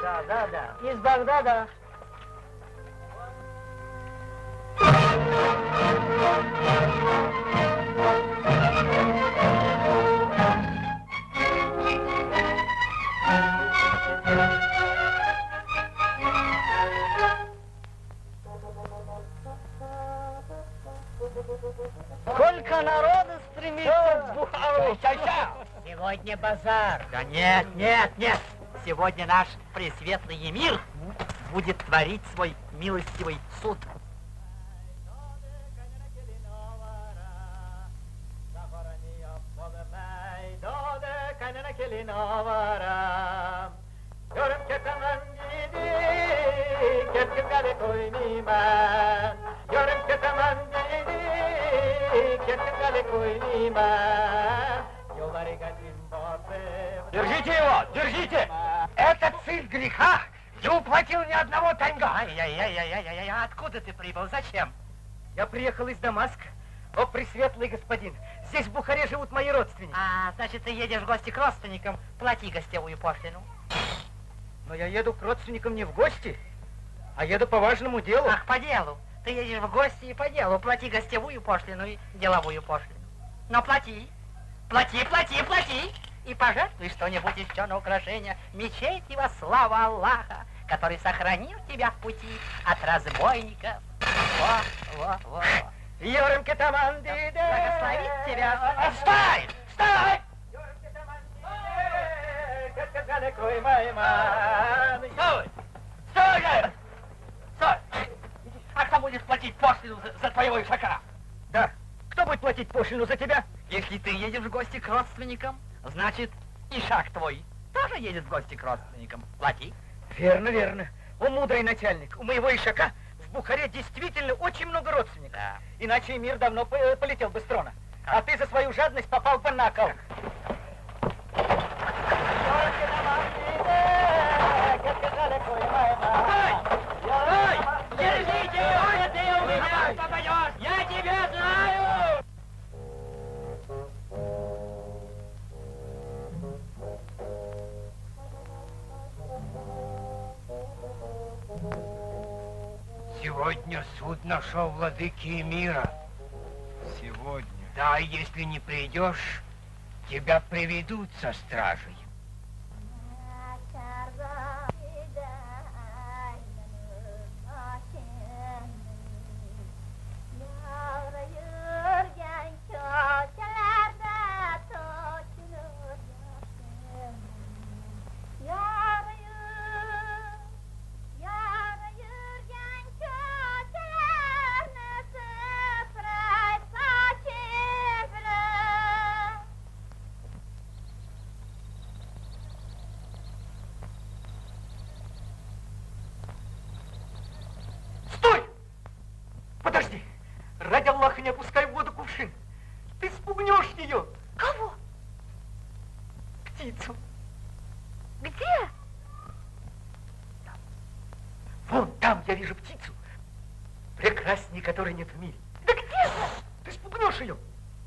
Да. Из Багдада. Сколько народу стремится в Бухару. Сегодня базар. Да нет. Сегодня наш пресветлый эмир будет творить свой милостивый суд. Держите его, держите! Это цель греха! Не уплатил ни одного танга! Ай-яй-яй-яй-яй, откуда ты прибыл? Зачем? Я приехал из Дамаска. О, пресветлый господин, здесь в Бухаре живут мои родственники. А, значит, ты едешь в гости к родственникам, плати гостевую пошлину. Но я еду к родственникам не в гости, а еду по важному делу. Ах, по делу. Ты едешь в гости и по делу. Плати гостевую пошлину и деловую пошлину. Но плати. И пожертвуй что-нибудь еще на украшение мечети во славу Аллаха, который сохранил тебя в пути от разбойников. Во. Йормке таманди, Благословит тебя. Стой! Стой! А кто будет платить пошлину за твоего ишака? Да. Кто будет платить пошлину за тебя? Если ты едешь в гости к родственникам, значит, ишак твой тоже едет в гости к родственникам. Плати. Верно. О, мудрый начальник, у моего ишака в Бухаре действительно очень много родственников. Да. Иначе мир давно полетел бы с трона. А ты за свою жадность попал бы на кол. Держите его, ты у меня попадешь! Я тебя знаю! Сегодня суд нашел владыки мира. Сегодня? Да, если не придешь, тебя приведут со стражей. Подожди! Ради Аллаха, не опускай в воду кувшин. Ты спугнешь ее. Кого? Птицу. Где? Вон там я вижу птицу. Прекрасней, которой нет в мире. Да где же? Ты спугнешь ее.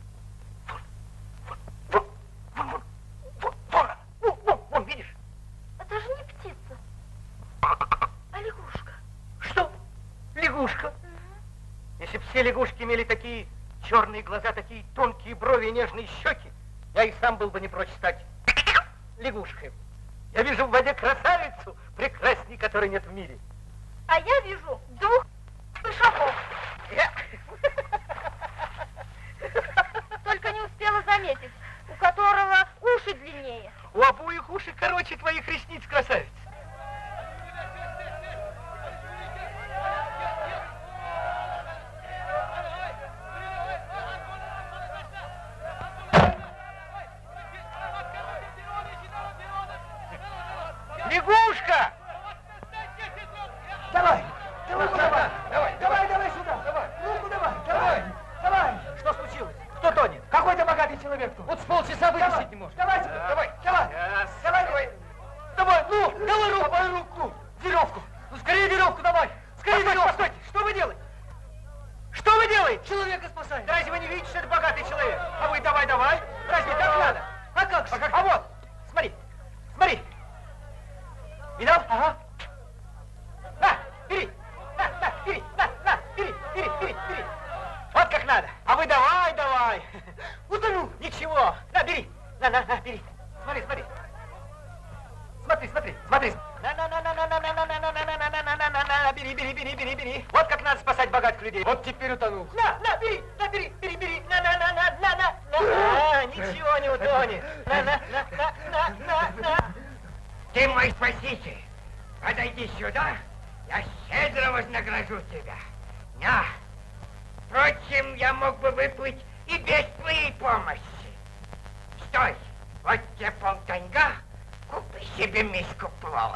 Вон, видишь? Это же не птица, а лягушка. Что? Лягушка? Если бы все лягушки имели такие черные глаза, такие тонкие брови и нежные щеки, я и сам был бы не прочь стать лягушкой. Я вижу в воде красавицу, прекрасней, которой нет в мире. А я вижу двух ишаков. Только не успела заметить, у которого уши длиннее. У обоих уши короче твоих ресниц, красавица. Лягушка! Давай сюда. Давай. Что случилось? Кто тонет? Какой-то богатый человек тут. Вот с полчаса вытащить не может. Давай. Давай, ну, давай руку. Веревку. Ну, скорее веревку давай. Скорее веревку. Постойте, что вы делаете? Что вы делаете? Человека спасает. Да разве вы не видите, что это богатый человек? А вы давай. Разве так надо? А как же? А вот, смотри. Видал? Ага. На, бери. На, бери. На, бери. Вот как надо. А вы давай. Утону. Ничего. На, бери. На, бери. Смотри. Смотри. На, бери. Вот как надо спасать богатых людей. Вот теперь утонул. На, бери. На. Ничего не утонет. На. Ты мой спаситель. Подойди сюда, я щедро вознагражу тебя. На. Впрочем, я мог бы выплыть и без твоей помощи. Стой, вот тебе полтаньга, купи себе миску плова.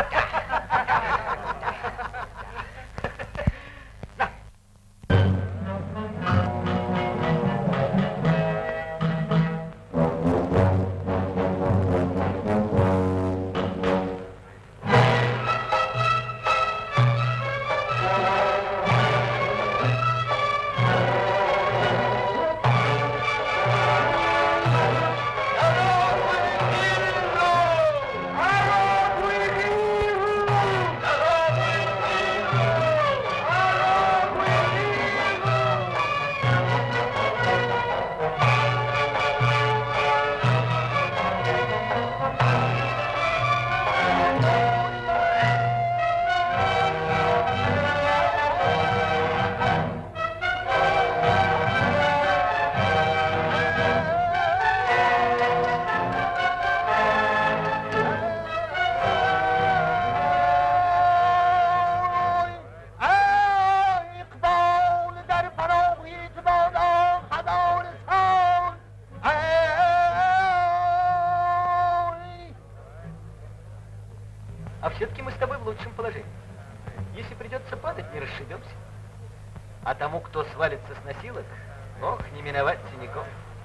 А все-таки мы с тобой в лучшем положении. Если придется падать, не расшибемся. А тому, кто свалится с носилок, ох, не миновать синяков.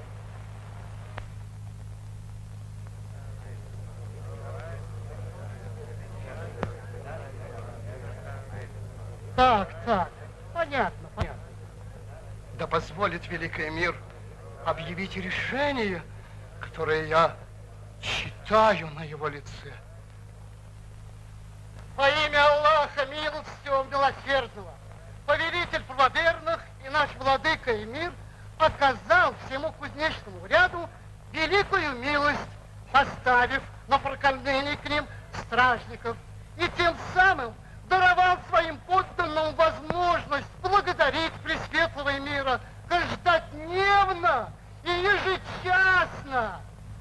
Так, понятно. Да позволит великий мир объявить решение, которое я читаю на его лице. Во имя Аллаха, милостивого, милосердного, повелитель правоверных и наш владыка и мир оказал всему кузнечному ряду великую милость, поставив на прокормление к ним стражников, и тем самым даровал своим подданным возможность благодарить Пресветлого мира каждодневно и ежечасно.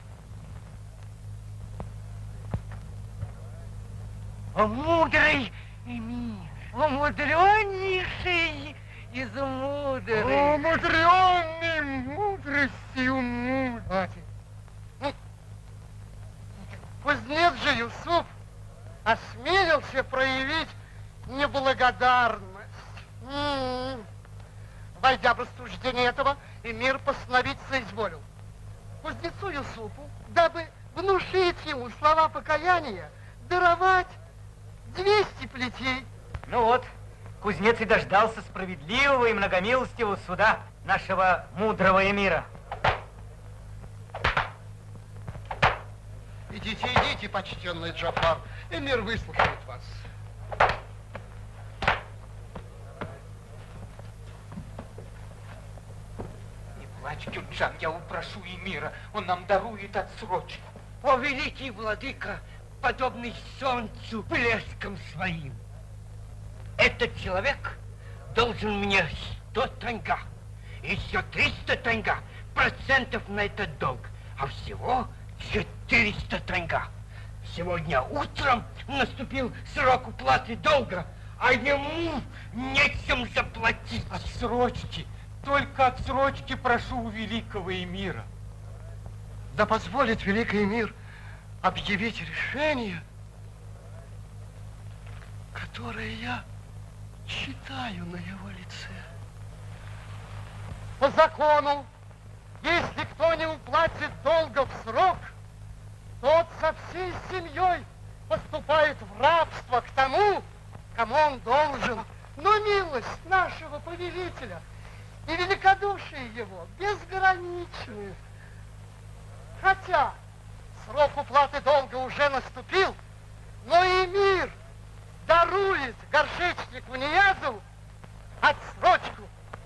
О, мудрый эмир, о, мудреннейший из мудрых. О, мудренный мудростью мудрости. Кузнец же Юсуф осмелился проявить неблагодарность. Войдя в рассуждение этого, эмир постановить соизволил. Кузнецу Юсуфу, дабы внушить ему слова покаяния, даровать 200 плетей. Ну вот, кузнец и дождался справедливого и многомилостивого суда нашего мудрого эмира. Идите, почтенный Джафар, эмир выслушает вас. Не плачь, Кюджан, я упрошу эмира, он нам дарует отсрочку. О, великий владыка, подобный солнцу блеском своим. Этот человек должен мне 100 танга, и еще 300 танга процентов на этот долг, а всего 400 танга. Сегодня утром наступил срок уплаты долга, а ему нечем заплатить. Отсрочки, только отсрочки прошу у великого эмира. Да позволит великий эмир объявить решение, которое я читаю на его лице. По закону, если кто не уплатит долга в срок, тот со всей семьей поступает в рабство к тому, кому он должен. Но милость нашего повелителя и великодушие его безграничны. Хотя срок уплаты долга уже наступил, Но эмир дарует горшечнику Ниязову отсрочку.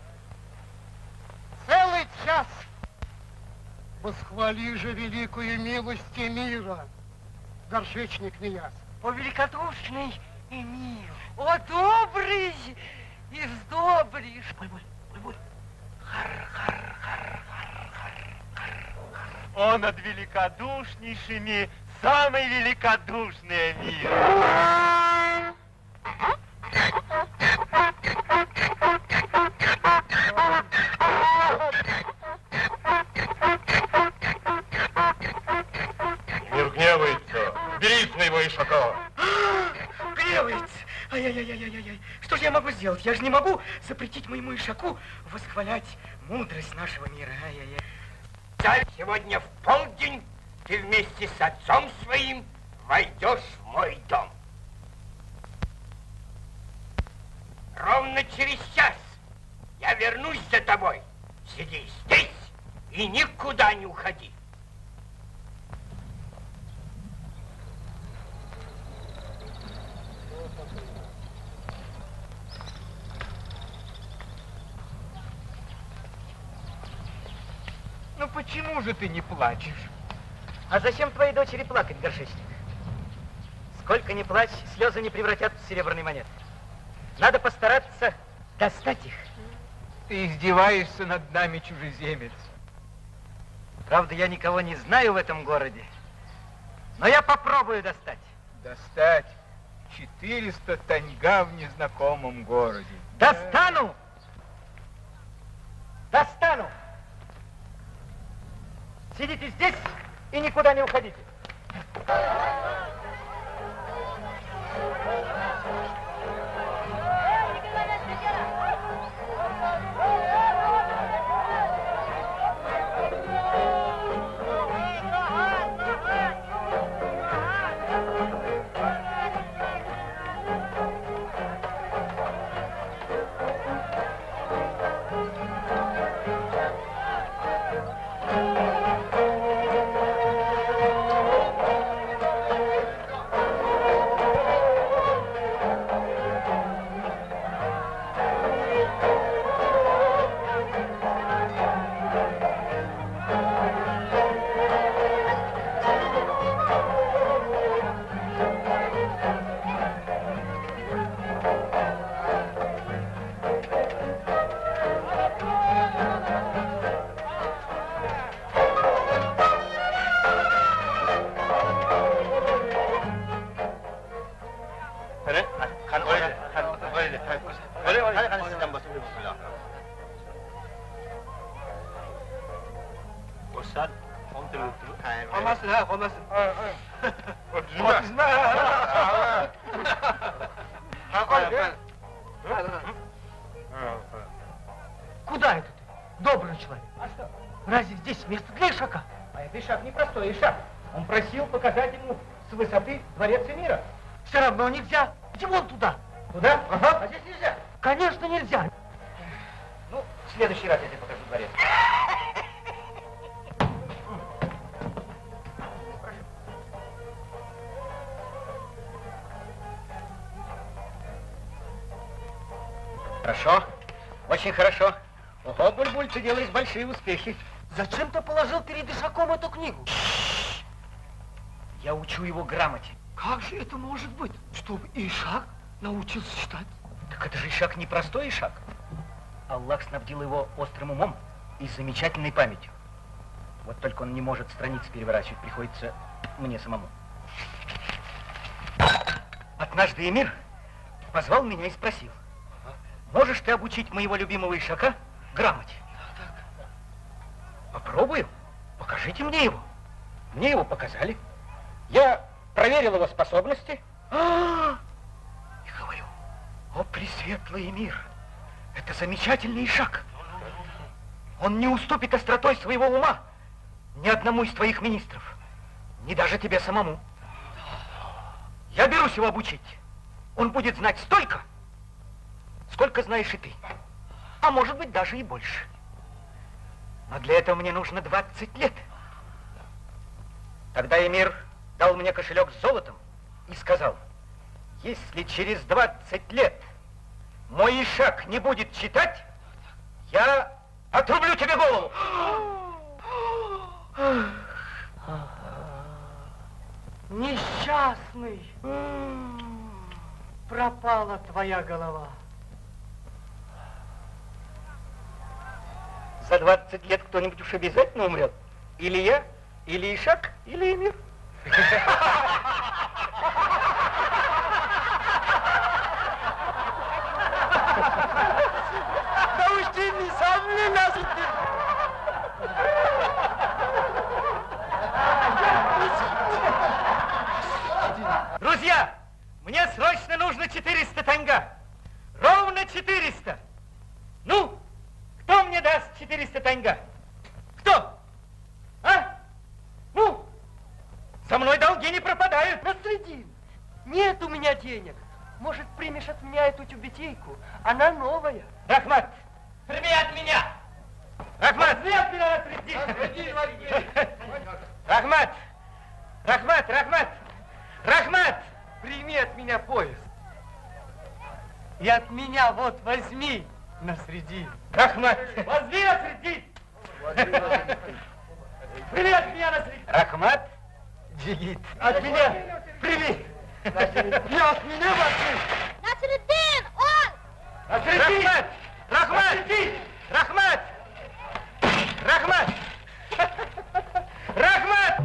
Целый час. Восхвали же великую милость эмира, горшечник Нияз. О, великодушный эмир! О, добрый из добрых! Буль-буль. Он над великодушнейшими самый великодушный эмир. Эмир гневается. Бери своего ишака. Гневается! Ай-яй-яй-яй-яй. Что же я могу сделать? Я же не могу запретить моему ишаку восхвалять мудрость нашего мира. Ай-яй-яй. Сегодня в полдень ты вместе с отцом своим войдешь в мой дом. Ровно через час я вернусь за тобой. Сиди здесь и никуда не уходи. Ну почему же ты не плачешь? А зачем твоей дочери плакать, горшечник? Сколько ни плачь, слезы не превратят в серебряные монеты. Надо постараться достать их. Ты издеваешься над нами, чужеземец. Правда, я никого не знаю в этом городе, но я попробую достать. Достать 400 таньга в незнакомом городе. Достану! Достану! Сидите здесь и никуда не уходите. Куда это ты, добрый человек? А что? Разве здесь место для ишака? А это ишак не простой ишак. Он просил показать ему с высоты дворец эмира. Все равно нельзя. Иди вон туда. Туда? Ага. А здесь нельзя? Конечно, нельзя. Ну, в следующий раз я тебе покажу дворец. Хорошо, очень хорошо. Ого, Буль-Буль, ты делаешь большие успехи. Зачем ты положил перед ишаком эту книгу? Я учу его грамоте. Как же это может быть, чтобы ишак научился читать? Так это же ишак не простой ишак. Аллах снабдил его острым умом и замечательной памятью. Вот только он не может страницы переворачивать, приходится мне самому. Однажды эмир позвал меня и спросил: можешь ты обучить моего любимого ишака грамоте? Попробую. Покажите мне его. Мне его показали. Я проверил его способности. И говорю: о, пресветлый эмир, это замечательный ишак. Он не уступит остротой своего ума ни одному из твоих министров, ни даже тебе самому. Я берусь его обучить. Он будет знать столько, сколько знаешь и ты. А может быть, даже и больше. Но для этого мне нужно 20 лет. Тогда эмир дал мне кошелек с золотом и сказал, если через 20 лет мой ишак не будет читать, я отрублю тебе голову. Несчастный, пропала твоя голова. За 20 лет кто-нибудь уж обязательно умрет. Или я, или ишак, или эмир. Да уж ты не сам ли нас Друзья, мне срочно нужно 400 танга. Ровно 400. Ну, кто мне даст 400 танга? Кто? А? Ну, со мной долги не пропадают. Насредин, нет у меня денег. Может, примешь от меня эту тюбетейку? Она новая. Рахмат, прими от меня. Рахмат, прими от меня, Насредин. Рахмат, Рахмат, Рахмат, Рахмат, Прими от меня пояс. И от меня вот возьми, Насредин. Рахмат. Возьми, Насредин. Прими от меня, Насредин. Рахмат, Джигит. От меня прими. И от меня возьми. Насредин, он! Рахмат, Рахмат, Рахмат, Рахмат, Рахмат.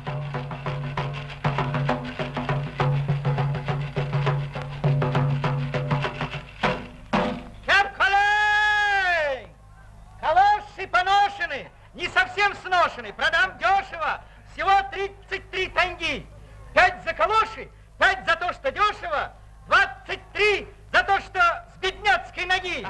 Капкалей! Калоши поношены, не совсем сношены, продам дешево, всего 33 танги. 5 за калоши, 5 за то, что дешево, 23 за то, что с бедняцкой ноги.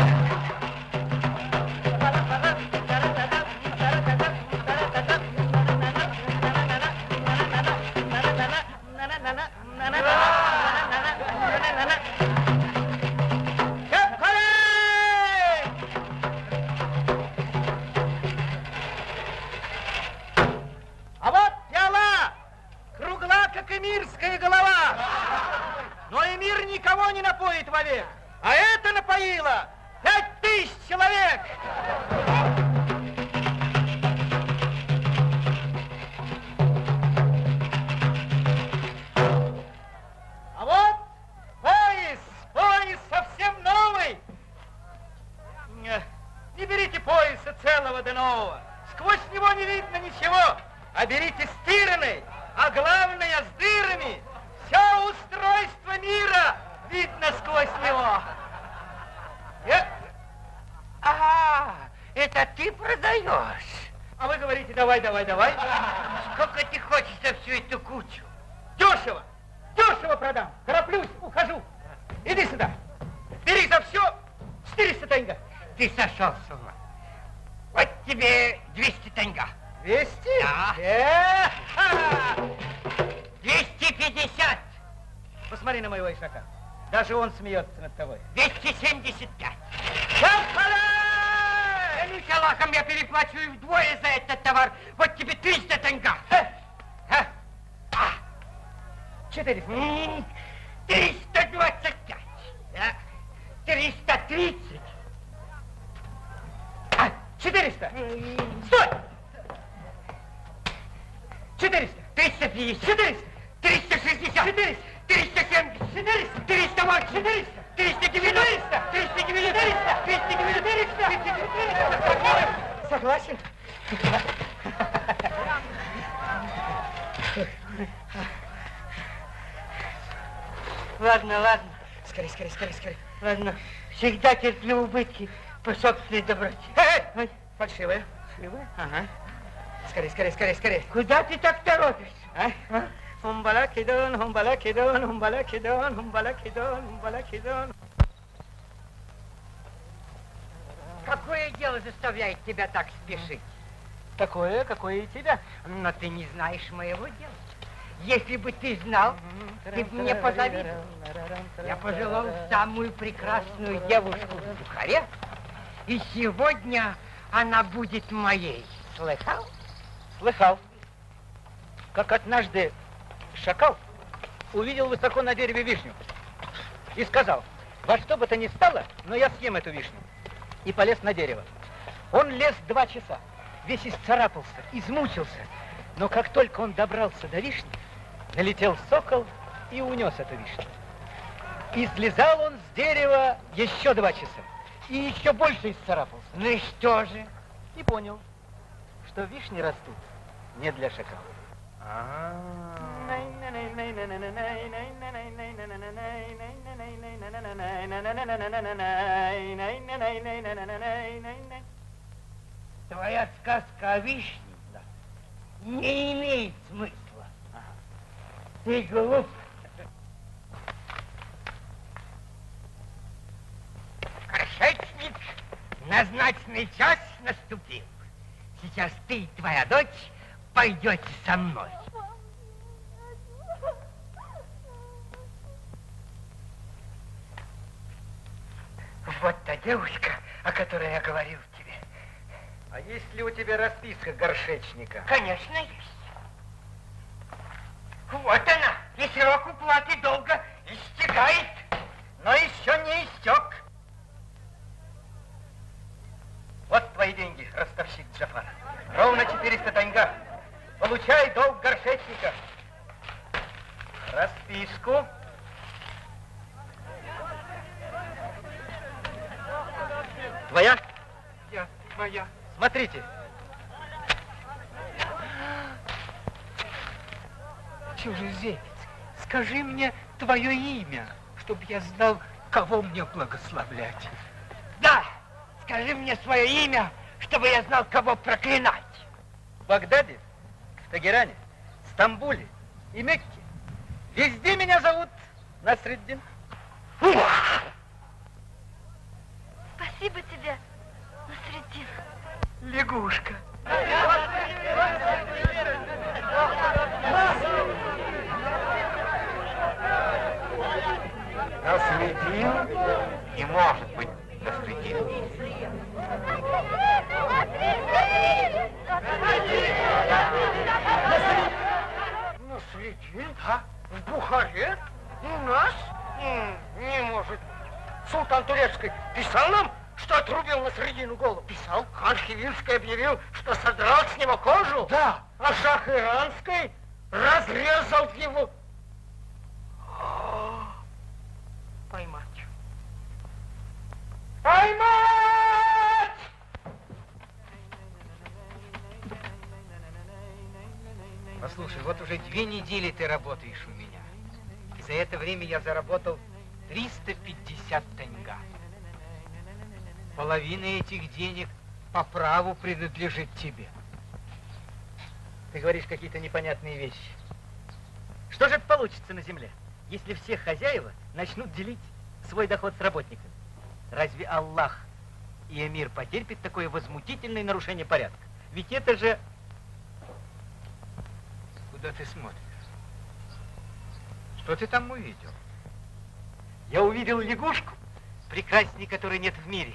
А вот пиала, кругла, как эмирская голова. Но эмир никого не напоит вовек, а это напоило 5000 человек. А вот пояс совсем новый. Не берите пояса целого да нового, сквозь него не видно ничего, а берите стиранный, а главное с дырами. Все устройство мира видно сквозь него. Ага, это ты продаешь? А вы говорите, давай, давай, давай. Сколько ты хочешь за всю эту кучу? Дешево, дешево продам. Тороплюсь, ухожу. Иди сюда. Бери за все 400 танга. Ты сошел с ума. Вот тебе 200 танга. 200? Да. 250. Посмотри на моего ишака. Даже он смеется над тобой. 275. Шапхалай! Клянусь Аллахом, я переплачиваю вдвое за этот товар. Вот тебе 300 танга. 400. 325. 330. 400. Стой! 400. 350. 400. 360. 400. 370. 400. 308. 400. 390. 390. 390. Согласен? Ладно, ладно. Скорей, скорей, скорей, скорей. Ладно. Всегда терплю убытки по собственной доброте. Эй! Фальшивая. Фальшивая? Ага. Скорей, скорей, скорей, скорей. Куда ты так торопишься? А? Хумбалакидон, хумбалакидон, хумбалакидон, хумбалакидон, хумбалакидон. Какое дело заставляет тебя так спешить? Такое, какое и тебя. Но ты не знаешь моего дела. Если бы ты знал, ты бы мне позавидовал. Я пожелал самую прекрасную девушку в Бухаре, и сегодня она будет моей. Слыхал? Слыхал, как однажды шакал увидел высоко на дереве вишню и сказал: во что бы то ни стало, но я съем эту вишню. И полез на дерево. Он лез 2 часа, весь исцарапался, измучился. Но как только он добрался до вишни, налетел сокол и унес эту вишню. И слезал он с дерева еще 2 часа. И еще больше исцарапался. Ну и что же? И понял, что вишни растут не для шакалов. Твоя сказка о вишне не имеет смысла. Ты глуп. Горшечник, назначенный час наступил. Сейчас ты и твоя дочь пойдете со мной. Вот та девушка, о которой я говорил тебе. А есть ли у тебя расписка горшечника? Конечно, есть. Вот она, и срок уплаты долга истекает, но еще не истек. Вот твои деньги, ростовщик Джафар. Ровно 400 таньга. Получай долг горшечника. Расписку. Твоя? Моя. Смотрите. Чужеземец, скажи мне твое имя, чтобы я знал, кого мне благословлять. Да, скажи мне свое имя, чтобы я знал, кого проклинать. В Багдаде, в Тегеране, Стамбуле и Мекке везде меня зовут Насреддин. Спасибо тебе, Насреддин. Лягушка. Насреддин не может быть Насреддин. Насреддин? А? В Бухаре? У нас? Не может быть. Султан Турецкий писал нам, что отрубил Насреддину голову? Писал. Хан Хивинский объявил, что содрал с него кожу? Да. А шах Иранский разрезал его. Поймать. Поймать! Послушай, вот уже 2 недели ты работаешь у меня. И за это время я заработал 350 таньга. Половина этих денег по праву принадлежит тебе. Ты говоришь какие-то непонятные вещи. Что же это получится на земле, если все хозяева начнут делить свой доход с работниками? Разве Аллах и эмир потерпит такое возмутительное нарушение порядка? Ведь это же... Куда ты смотришь? Что ты там увидел? Я увидел лягушку, прекрасней которой нет в мире.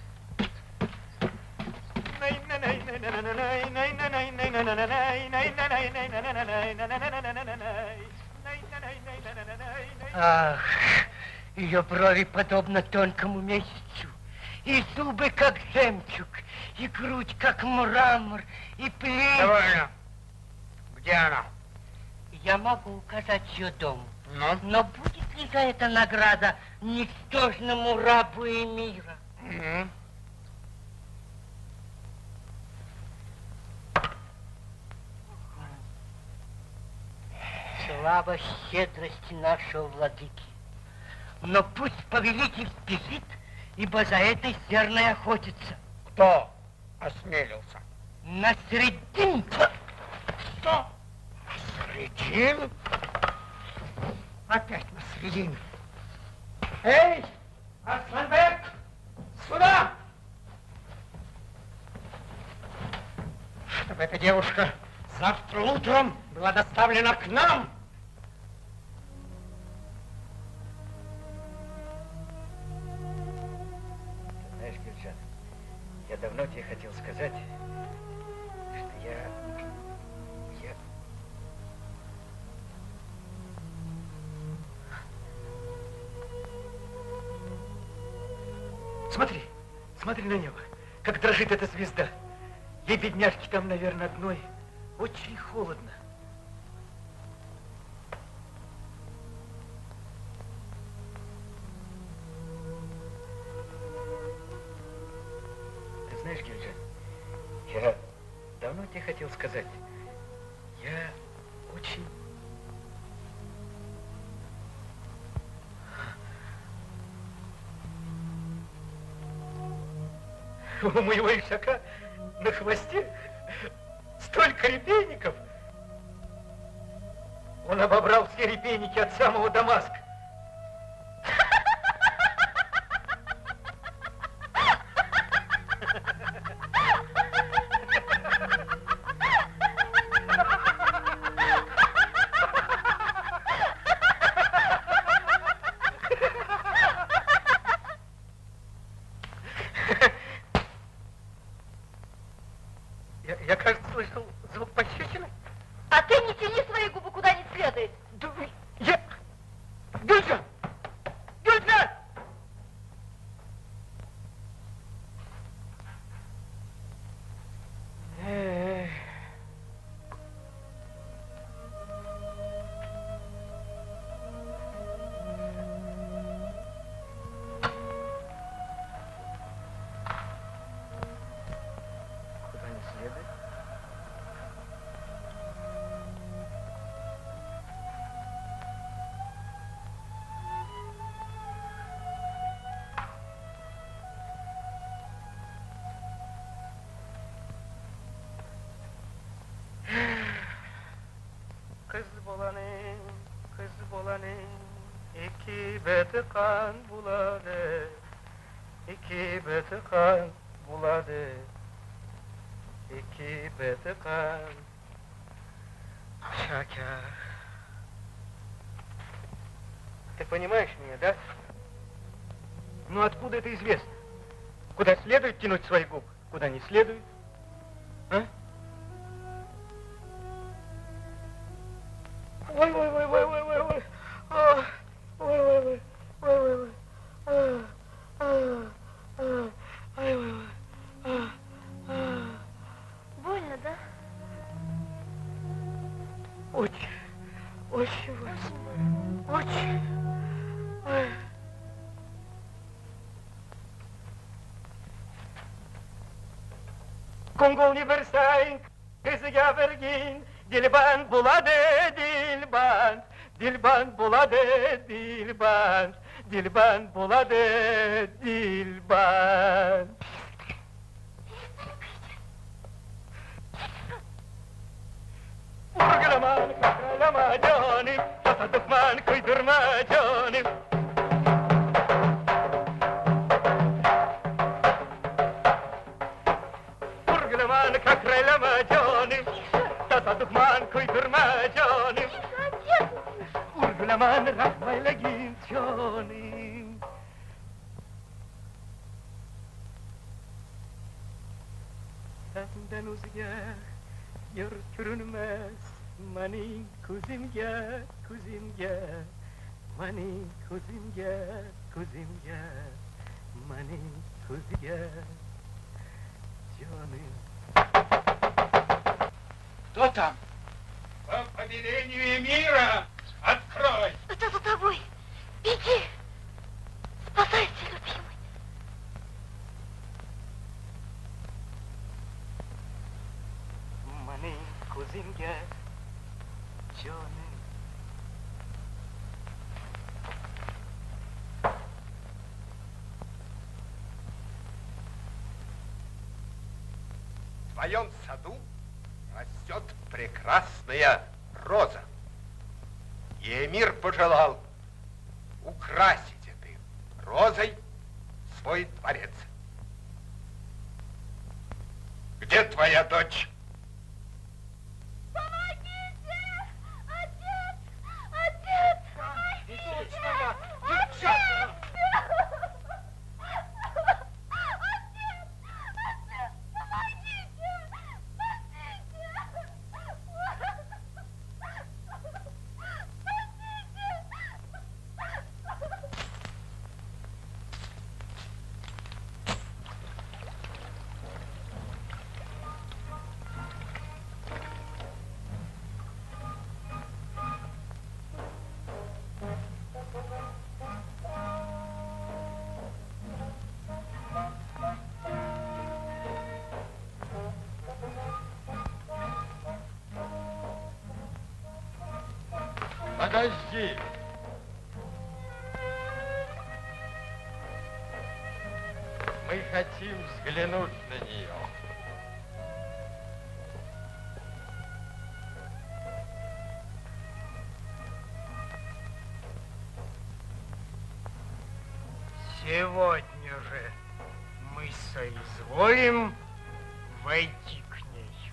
Ах, ее брови подобно тонкому месяцу, и зубы как жемчуг, и грудь как мрамор, и плечи. Довольно. Где она? Я могу указать ее дом. Ну? Но будет ли за это награда ничтожному рабу эмира? Слава щедрости нашего владыки. Но пусть повелитель спешит, ибо за этой серной охотится. Кто осмелился? Насреддин. Что? Насреддин? Опять Насреддин. Эй, Арсланбек, сюда! Чтобы эта девушка завтра утром была доставлена к нам. Знаешь, Гюльджан, я давно тебе хотел сказать, что я Смотри, смотри на небо, как дрожит эта звезда. Ей, бедняжке, там, наверное, одной очень холодно. Ты знаешь, Гюльджан, я давно тебе хотел сказать, я очень... У моего ишака на хвосте столько репейников. Он обобрал все репейники от самого Дамаска. Я, кажется, слышал звук пощечины. А ты не тяни свои губы куда не следует. Да я... Гюльджан! Гюльджан! Куда не следует? Kız bolanım, kız bolanım, iki beti kan buladı, iki beti kan buladı, iki beti kan. Шакер. Ты понимаешь меня, да? Ну откуда это известно? Куда следует тянуть свои губы, куда не следует? А? Ой, ой, ой, ой, ой, ой, ой. Ой, ой, ой, ой, ой, ой. Ой, ой, ой. Больно, да? Очень, очень больно. Очень. Ой. Kongol Nibersayn, kızıya vergin, dilband buladı, dilband, dilband buladı, dilband, dilband buladı, dilband. Vurgulaman, kakralama canım, tasadıkman kıydırma canım. Vurgulaman, kakralama canım, tasadıkman kıydırma canım. Vurgulaman, rahmayla git canım. Senden uzak yürütülmez manin kuzimga, kuzimga, manin kuzimga, kuzimga, manin kuzimga, canım. Кто там? По повелению мира открой! Это за тобой. Беги. Спасайся, любимый. Manin kuzimga, canım. В твоем саду растет прекрасная роза. И эмир пожелал украсить этой розой свой дворец. Где твоя дочь? Помогите! Отец! Отец! Помогите! Отец! Подожди. Мы хотим взглянуть на нее. Сегодня же мы соизволим войти к ней.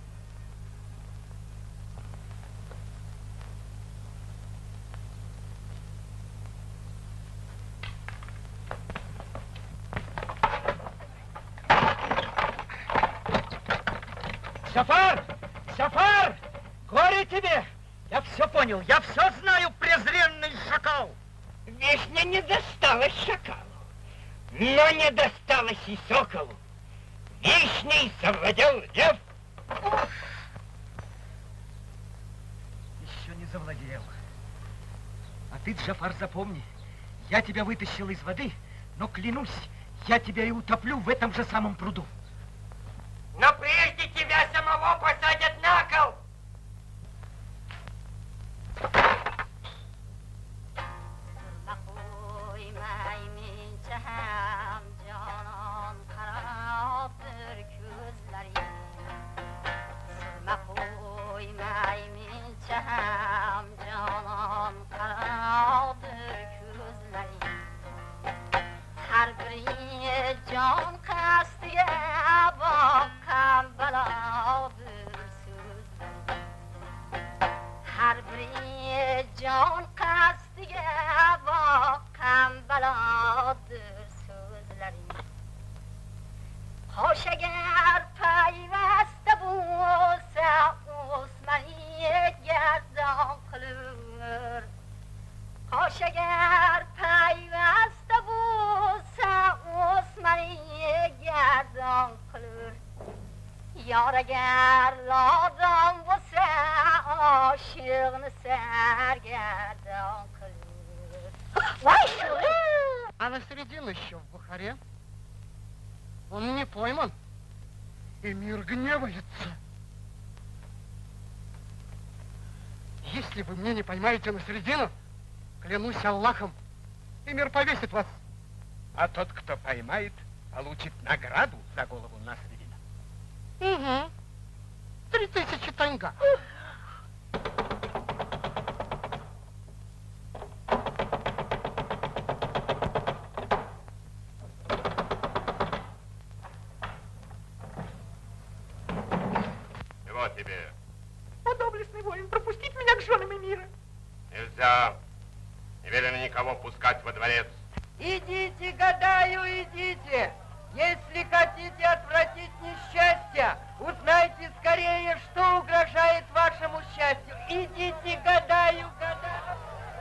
Джафар! Джафар! Горе тебе! Я все понял, я все знаю, презренный шакал! Вишня не досталась шакалу, но не досталось и соколу. Вишней завладел лев. Еще не завладел. А ты, Джафар, запомни, я тебя вытащил из воды, но клянусь, я тебя и утоплю в этом же самом пруду. Но прежде тебя самого посадят на кол. Can kastiye bakan beladır sözleri. Her biri can kastiye bakan beladır sözleri. Hoş eğer payveste bulsa Osman'ı gerdan kılır. Hoş eğer payveste bulsa Osman'ı gerdan kılır. Yar eğer ladam bulsa aşığını sergerdan kılır. Vay şu! А на середину еще в Бухаре. Он не пойман. И мир гневается. Если вы меня не поймаете на середину, клянусь Аллахом, и мир повесит вас. А тот, кто поймает, получит награду за голову Насреддина. Угу. 3000 танга. Чего тебе? О, доблестный воин, пропустить меня к женам Эмира. Нельзя. Не велено никого пускать во дворец. Идите, гадаю, идите. Если хотите отвратить несчастье, узнайте скорее, что угрожает вашему счастью. Идите, гадаю, гадаю.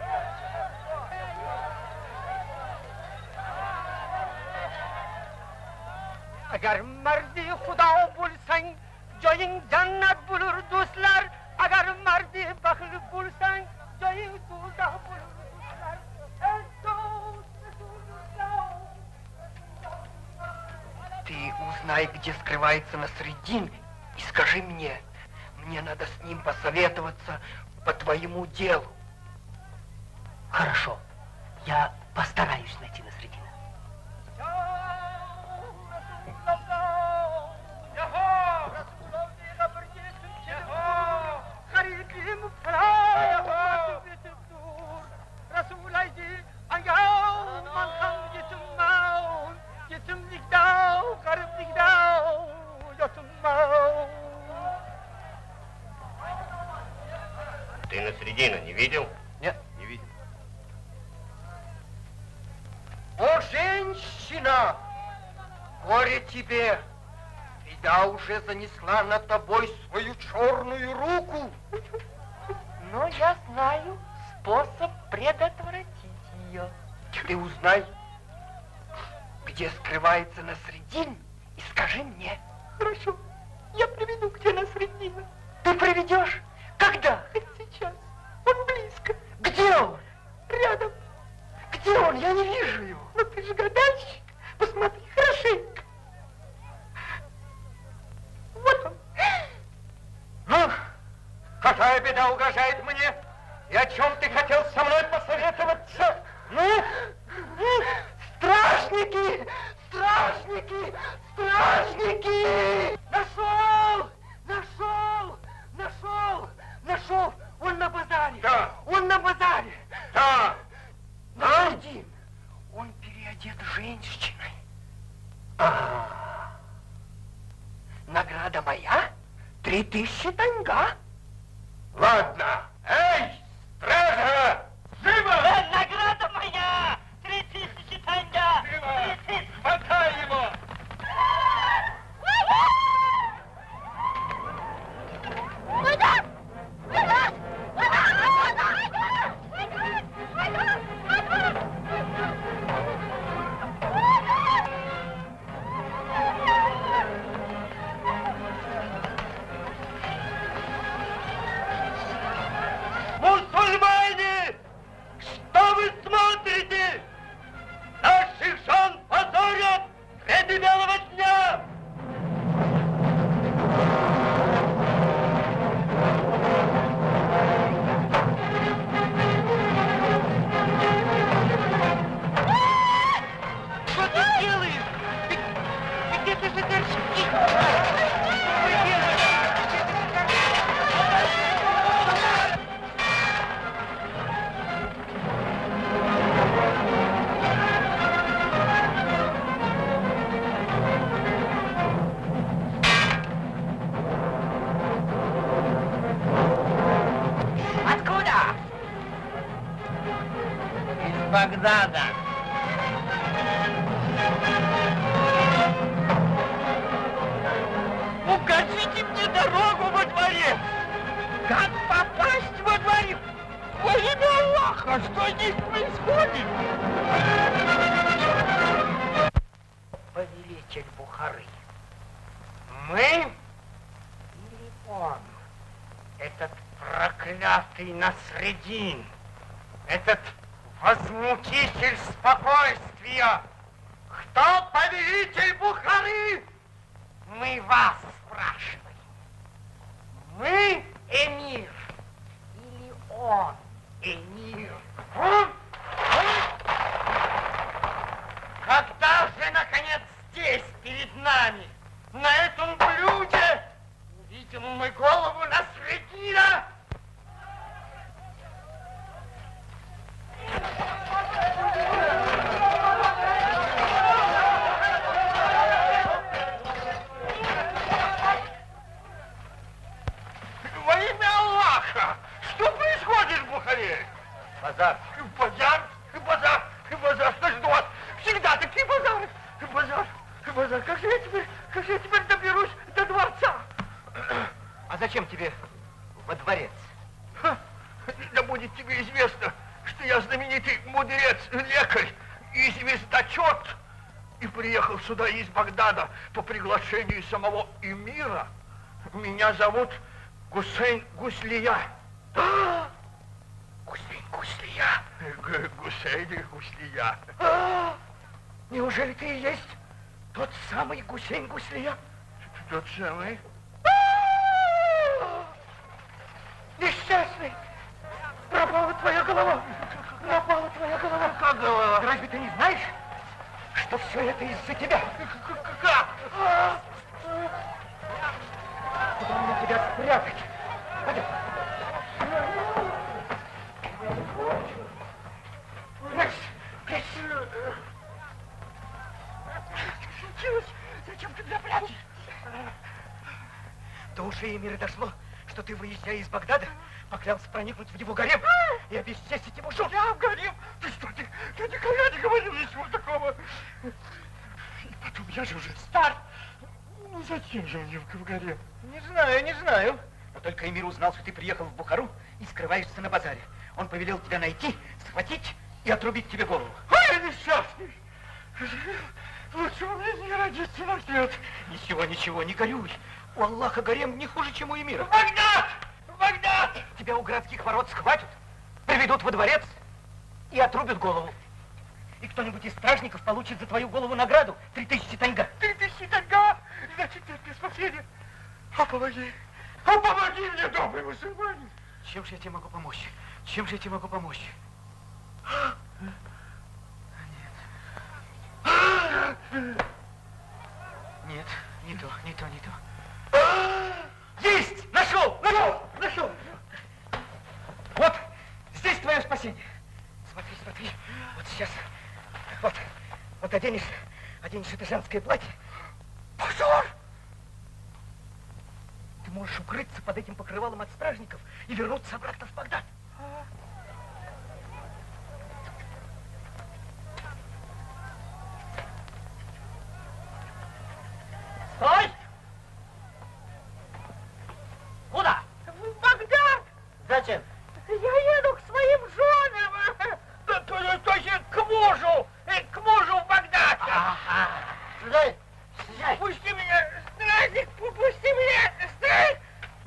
Agar mardi Xudo bo'lsang, joying jannat bo'lur do'stlar. Agar mardi baxil bo'lsang, joying do'zax bo'lur do'stlar. Ты узнай, где скрывается Насреддин, и скажи мне. Мне надо с ним посоветоваться по твоему делу. Хорошо. Я постараюсь найти Насреддина. Ты Насреддина не видел? Нет. Не видел. О, женщина! Горе тебе! Беда уже занесла над тобой свою черную руку. Но я знаю способ предотвратить ее. Ты узнай, где скрывается Насреддин, и скажи мне. Хорошо, я приведу к тебе Насреддина. Ты приведешь? Когда? Хоть сейчас. Он близко. Где он? Рядом. Где он? Я не вижу его. Но ты же гадальщик. Посмотри хорошенько. Вот он. Ну, какая беда угрожает мне? И о чем ты хотел со мной посоветоваться? Ну? Стражники! Стражники! Стражники! Нашел! Нашел! Нашел! Нашел! Он на базаре! Да! Он на базаре! Да! Господин! Он переодет женщиной. Награда моя? 3000 танга. Ладно! Эй, стража! Живо! Награда моя! 3000 танга! Живо! Хватай его! Мусульмане! Что вы смотрите? Наших жен позорят среди белого дня! Что ты делаешь? Ты где ты задержишь? Откуда? Из Багдада. Укажите мне дорогу во дворец! Как попасть во дворец? Во имя Аллаха, что здесь происходит? Повелитель Бухары. Мы или он? Этот проклятый Насреддин, этот возмутитель спокойствия. Кто повелитель Бухары? Мы вас спрашиваем. Мы эмир или он эмир? Когда же, наконец, здесь, перед нами, на этом блюде, увидим мы голову Насреддина? Во имя Аллаха! Что происходит в Бухаре? Базар. Базар, базар, базар. Что же у вас всегда такие базары? Базар, базар. Как же я теперь доберусь до дворца? А зачем тебе во дворец? Да будет тебе известно, что я знаменитый мудрец, лекарь и звездочет, и приехал сюда из Багдада по приглашению самого эмира. Меня зовут Гусейн Гуслия. Гусейн Гуслия. Гусейн Гуслия. Неужели ты и есть тот самый Гусейн Гуслия? Тот самый. Несчастный! Пропала твоя голова! Пропала твоя голова! Как голова? Разве ты не знаешь, что все это из-за тебя? Как? Куда мне тебя спрятать? Пойдем. Прячься! Зачем ты меня прячешь? До ушей эмира дошло, что ты, выезжая из Багдада, поклялся проникнуть в его гарем и обесчестить его жен. Я в гарем? Ты что, ты никогда не говорил ничего такого. И потом, я же уже стар. Ну, зачем же мне в гарем? Не знаю, не знаю. Но только эмир узнал, что ты приехал в Бухару и скрываешься на базаре. Он повелел тебя найти, схватить и отрубить тебе голову. Ой, я несчастный. Лучше бы мне не родиться на свет. Ничего, ничего, не горюй. У Аллаха гарем не хуже, чем у эмира. Багдад! Багдад! Тебя у городских ворот схватят, приведут во дворец и отрубят голову. И кто-нибудь из стражников получит за твою голову награду 3000 танга. 3000 танга? Значит, ты без спасения. А помоги мне, добрый мусульманин. Чем же я тебе могу помочь? Чем же я тебе могу помочь? Нет, не то, не то, не то. Есть! Нашел! Нашел! Нашел! Вот, здесь твое спасение. Смотри, смотри. Вот сейчас. Вот оденешь это женское платье. Пожар! Ты можешь укрыться под этим покрывалом от стражников и вернуться обратно в Багдад. Стой! Куда? В Багдад! Зачем? Я еду к своим женам. То есть к мужу в Багдад. Сюда! Пусти меня, стражник, пусти меня, стражник!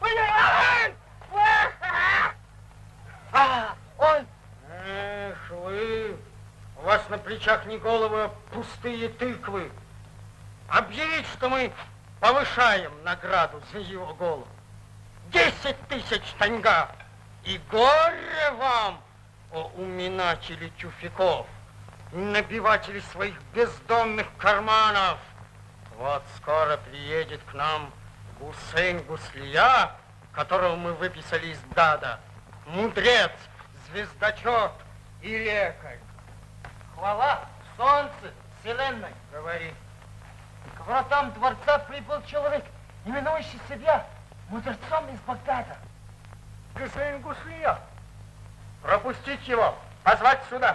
Он! Эх вы! У вас на плечах не головы, а пустые тыквы. Объявить, что мы повышаем награду за его голову. 10 тысяч таньга. И горе вам, о уминатели тюфяков, набиватели своих бездонных карманов. Вот скоро приедет к нам Гусейн Гуслия, которого мы выписали из Багдада. Мудрец, звездочет и лекарь. Хвала солнце вселенной, говори. К вратам дворца прибыл человек, именующий себя мудрецом из Багдада. Гусейн Гуслия. Пропустить его, позвать сюда.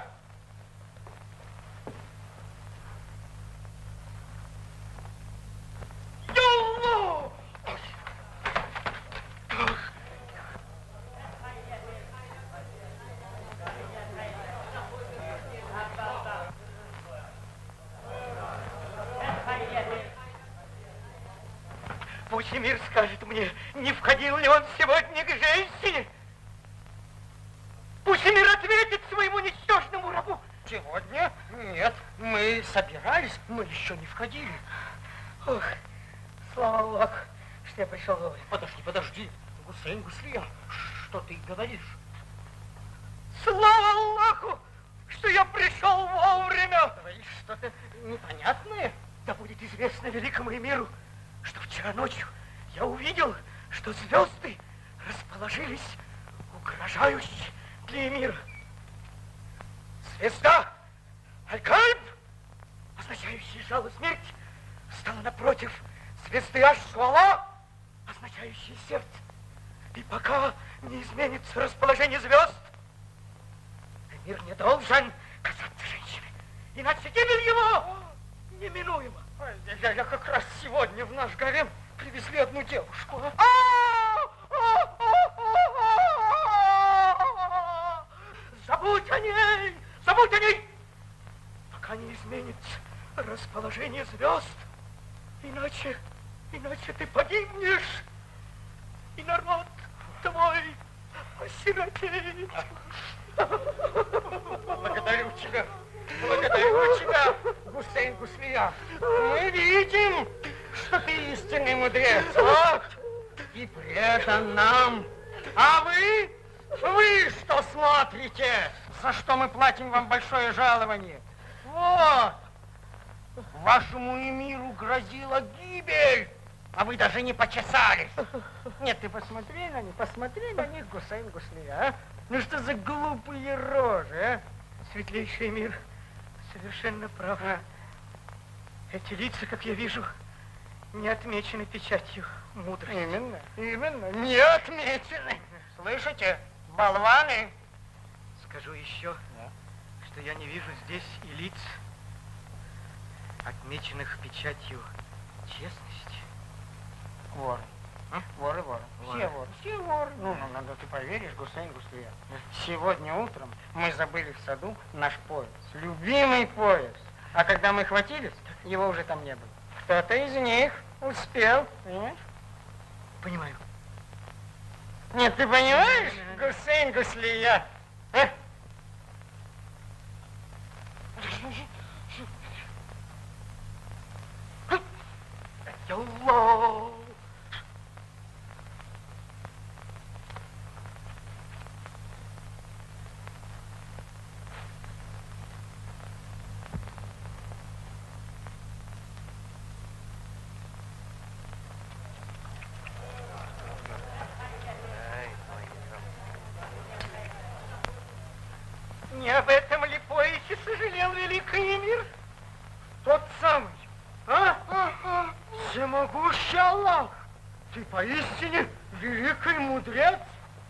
Пусть мир скажет мне, не входил ли он сегодня к женщине. Пусть мир ответит своему ничтожному рабу. Сегодня? Нет, мы собирались, мы еще не входили. Ох, слава Аллаху, что я пришел вовремя. Подожди, Гусейн Гуслия, что ты говоришь? Слава Аллаху, что я пришел вовремя. Говоришь что-то непонятное? Да будет известно великому миру, что вчера ночью я увидел, что звезды расположились угрожающе для мира. Звезда Аль-Кальб, означающая жало смерти, стала напротив звезды Аш-Шуала, означающей сердце. И пока не изменится расположение звезд, мир не должен касаться женщины, иначе гибель его неминуема. Я как раз сегодня в наш гарем привезли одну девушку. Забудь о ней! Забудь о ней! Пока не изменится расположение звезд, иначе ты погибнешь, и народ твой осиротеет. Благодарю тебя, Гусейн Гуслия. Мы видим, что ты истинный мудрец. Вот, и предан нам. А вы что смотрите? За что мы платим вам большое жалование? Вот, вашему эмиру грозила гибель, а вы даже не почесались. Нет, ты посмотри на них, Гусейн Гуслия, а? Ну что за глупые рожи, а? Светлейший мир совершенно прав. Эти лица, как я вижу, не отмечены печатью мудрости. Именно, не отмечены. Слышите, болваны? Скажу еще, что я не вижу здесь и лиц, отмеченных печатью честности. Воры. Воры. Все воры. Ну, ты поверишь, Гусейн Гуслия. Сегодня утром мы забыли в саду наш пояс. Любимый пояс. А когда мы хватились, его уже там не было. Кто-то из них успел, понимаешь? Понимаю. Нет, ты понимаешь, Гусейн Гуслия? Аллах! Не об этом ли поясе сожалел великий эмир? Тот самый, а? Всемогущий Аллах, ты поистине великий мудрец.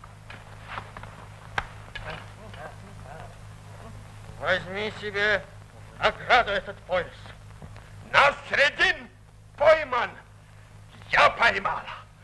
Возьми себе в награду этот пояс. Насредин пойман. Я поймала.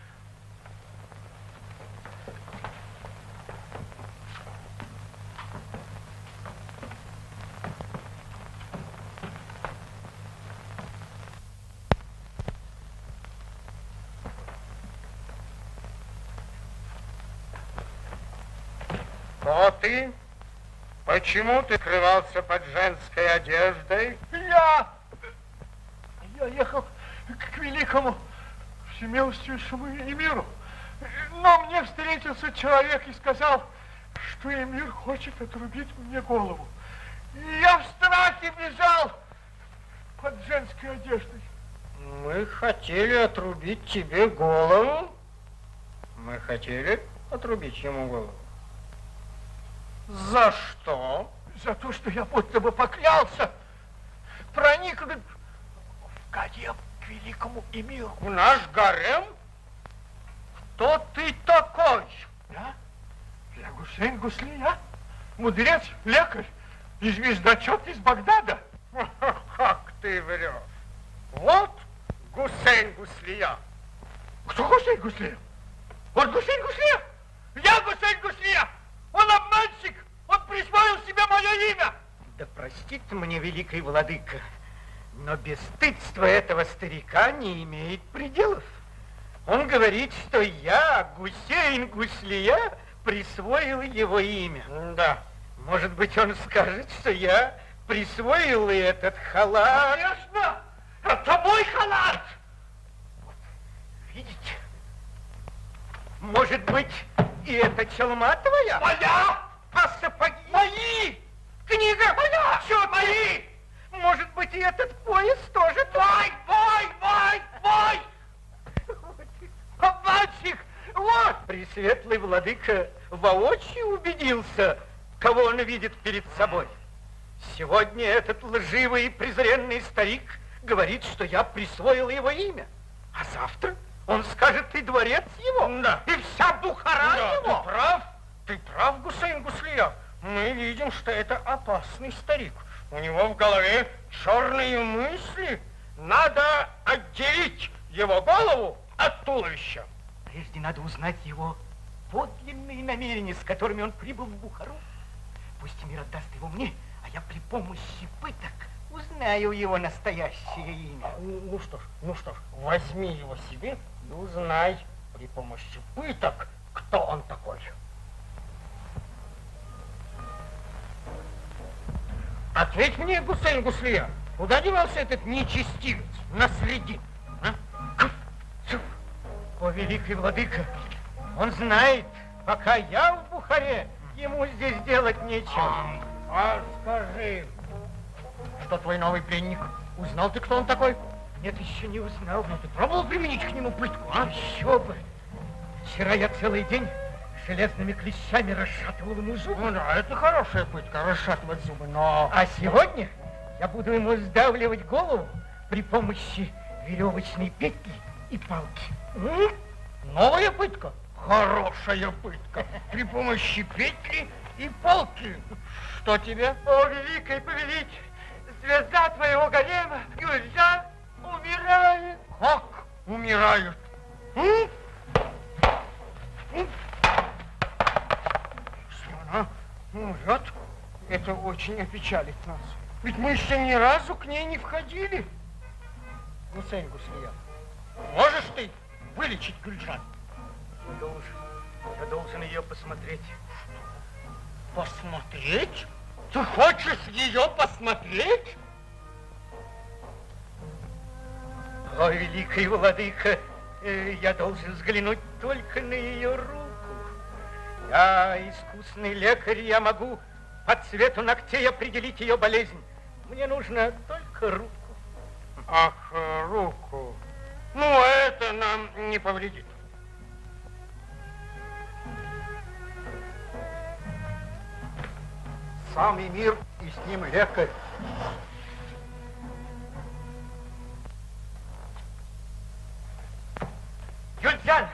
Кто ты? Почему ты скрывался под женской одеждой? Я ехал к великому всемилостивейшему эмиру, но мне встретился человек и сказал, что эмир хочет отрубить мне голову. И я в страхе бежал под женской одеждой. Мы хотели отрубить тебе голову? Мы хотели отрубить ему голову. За что? За то, что я будто бы поклялся проникнуть в гарем к великому эмиру. В наш гарем? Кто ты такой? Я Гусейн Гуслия, мудрец, лекарь и звездочет из Багдада. Как ты врешь? Вот Гусейн Гуслия. Кто Гусейн Гуслия? Вот Гусейн Гуслия? Я Гусейн Гуслия! Он обманщик! Он присвоил себе мое имя! Да простит мне, великий владыка, но бесстыдство этого старика не имеет пределов. Он говорит, что я, Гусейн Гуслия, присвоил его имя. Да. Может быть, он скажет, что я присвоил и этот халат. Конечно! Это мой халат! Вот, видите? Может быть, и эта челма твоя? Моя! А сапоги? Мои! Книга? Моя! Все Мои! Может быть, и этот пояс тоже Мой! Обманщик! Вот! Пресветлый владыка воочию убедился, кого он видит перед собой. Сегодня этот лживый и презренный старик говорит, что я присвоил его имя. А завтра он скажет, и дворец его, Да. и вся Бухара Да, его. ты прав, Гусейн Гуслия. Мы видим, что это опасный старик. У него в голове черные мысли. Надо отделить его голову от туловища. Прежде надо узнать его подлинные намерения, с которыми он прибыл в Бухару. Пусть мир отдаст его мне, а я при помощи пыток узнаю его настоящее имя. Ну что ж, возьми его себе и узнай при помощи пыток, кто он такой. Ответь мне, Гусейн Гуслия, куда девался этот нечестивец, Насредин? О, великий владыка, он знает, пока я в Бухаре, ему здесь делать нечего. А скажи, что твой новый пленник? Узнал ты, кто он такой? Нет, еще не узнал. Ты пробовал применить к нему пытку, а? Еще бы. Вчера я целый день железными клещами расшатывал ему зубы. Ну да, это хорошая пытка, расшатывать зубы, но... А сегодня я буду ему сдавливать голову при помощи веревочной петли и палки. Новая пытка? Хорошая пытка. При помощи петли и палки. Что тебе? О, великий повелитель, звезда твоего гарема, Гюльджан, умирает. Как умирают? Если она умрет, это очень опечалит нас. Ведь мы еще ни разу к ней не входили. Гусейн Гуслия, можешь ты вылечить Гюльджан? Я должен ее посмотреть. Посмотреть? Ты хочешь ее посмотреть? О, великий владыка, я должен взглянуть только на ее руку. Я искусный лекарь, я могу по цвету ногтей определить ее болезнь. Мне нужно только руку. Ах, руку. Ну, это нам не повредит. сам эмир и с ним лекарь. Гюльджан!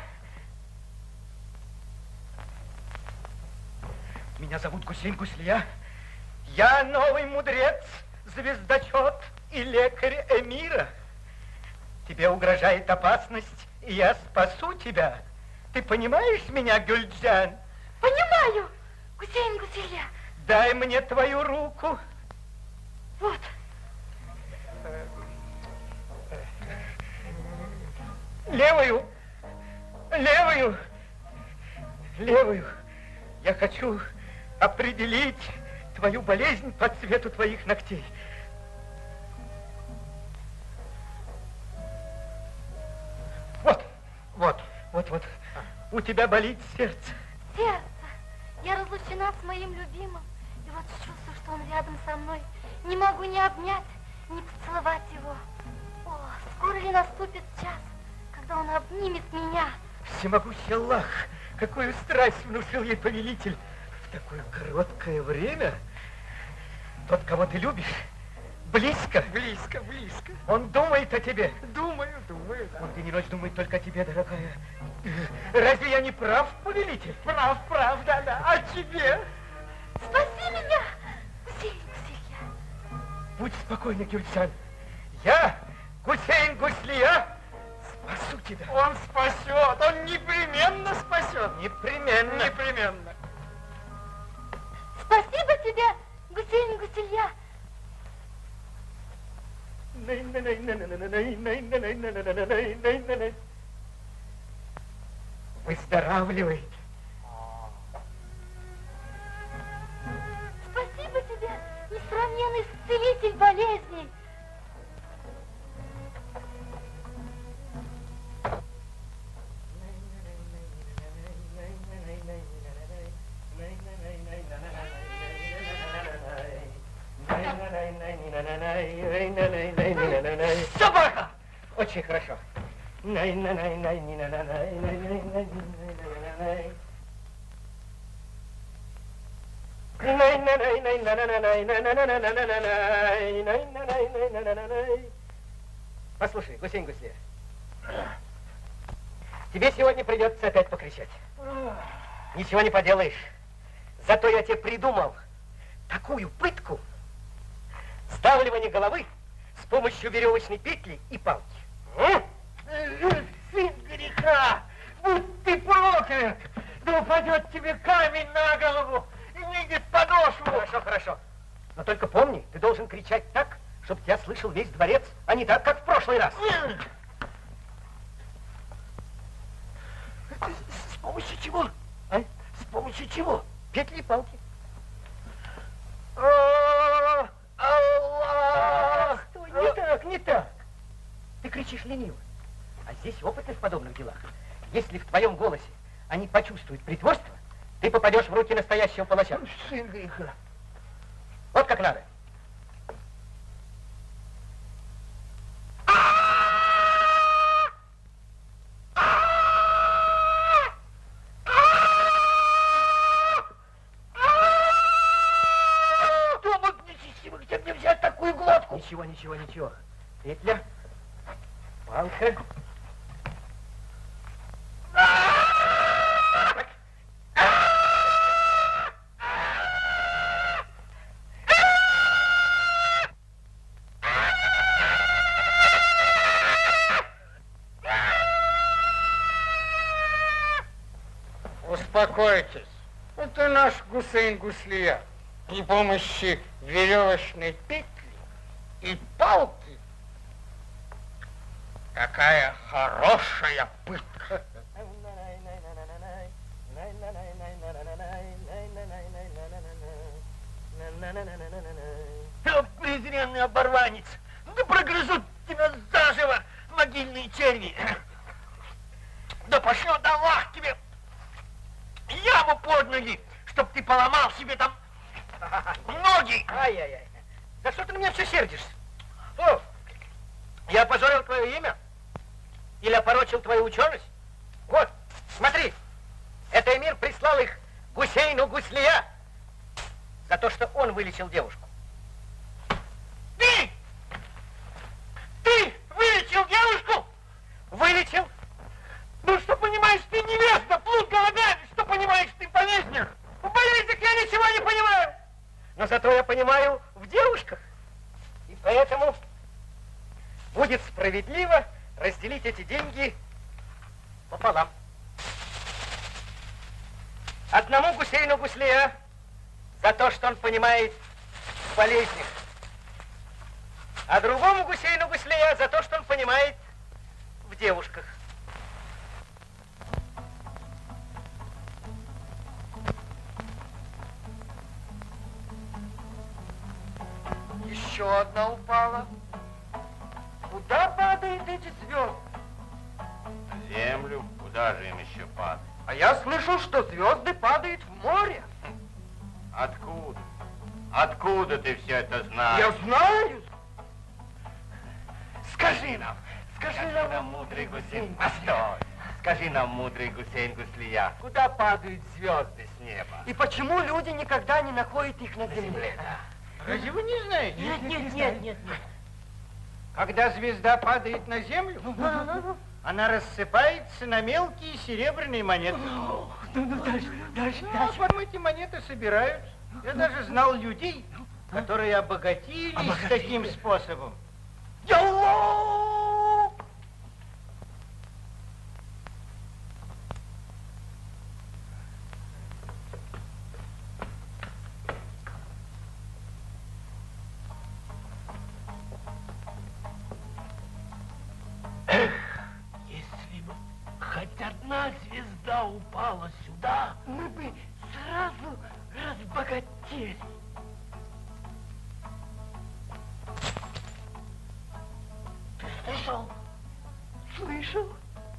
Меня зовут Гусейн Гуслия. Я новый мудрец, звездочет и лекарь эмира. Тебе угрожает опасность, и я спасу тебя. Ты понимаешь меня, Гюльджан? Понимаю, Гусейн Гусейля. Дай мне твою руку. Вот. Левую. Левую. Левую. Я хочу определить твою болезнь по цвету твоих ногтей. Вот. Вот. Вот. У тебя болит сердце. Сердце. Я разлучена с моим любимым. И вот чувствую, что он рядом со мной. Не могу ни обнять, ни поцеловать его. О, скоро ли наступит час, когда он обнимет меня? Всемогущий Аллах, какую страсть внушил ей повелитель в такое короткое время. Тот, кого ты любишь, близко. Близко, близко. Он думает о тебе. Думаю, да. Он день и ночь думает только о тебе, дорогая. Разве я не прав, повелитель? Прав, да. А тебе? Спаси меня, Гусейн Гуслия. Будь спокойна, Гюльджан. Я, Гусейн Гуслия, спасу тебя. Он спасет, он непременно спасет. Непременно. Непременно. Спасибо тебе, Гусейн Гуселья. Выздоравливает. Спасибо тебе, несравненный исцелитель болезней. Собака! Очень хорошо. Послушай, Гусейн Гуслия, тебе сегодня придется опять покричать. Ничего не поделаешь. Зато я тебе придумал такую пытку. Сдавливание головы с помощью веревочной петли и палки. Сын греха, будь ты проклят, да упадет тебе камень на голову и выйдет подошву. Хорошо. Но только помни, ты должен кричать так, чтобы тебя слышал весь дворец, а не так, как в прошлый раз. С помощью чего? А? С помощью чего? Петли и палки. Аллах! Стой, не так. Ты кричишь лениво. А здесь опыты в подобных делах. Если в твоем голосе они почувствуют притворство, ты попадешь в руки настоящего палача. Сын греха. Вот как надо. Где взять такую глотку? Ничего. Петля, палка. Успокойтесь. Это наш Гусейн Гуслия. При помощи веревочной петли и палки. Какая хорошая пытка. Презренный оборванец, да прогрызут тебя заживо могильные черви. Да пошлет Аллах тебе яму под ноги, чтоб ты поломал себе там ноги. Ай-яй-яй. За что ты на меня все сердишься? О, я опозорил твое имя? Или опорочил твою ученость? Вот, смотри, это эмир прислал их Гусейну Гуслия за то, что он вылечил девушку. Ты! Ты вылечил девушку? Вылечил? Ну, что понимаешь ты, невеста, плут голодает, что понимаешь ты в болезнях? В болезнях я ничего не понимаю. Но зато я понимаю в девушках. И поэтому будет справедливо разделить эти деньги пополам. Одному Гусейну Гуслия за то, что он понимает в болезнях, а другому Гусейну Гуслия за то, что он понимает в девушках. Еще одна упала. Куда падают эти звезды? На землю? Куда же им еще падать? А я слышал, что звезды падают в море. Откуда? Откуда ты все это знаешь? Я знаю. Скажи нам, мудрый Гусейн, постой. Скажи нам, мудрый Гусейн Гуслия, куда падают звезды с неба? И почему люди никогда не находят их на земле? Разве вы не знаете? Нет. Когда звезда падает на землю, она рассыпается на мелкие серебряные монеты. А потом эти монеты собирают. Я даже знал людей, которые обогатились таким способом. Если бы хоть одна звезда упала сюда, мы бы сразу разбогатели. Ты слышал? Слышал?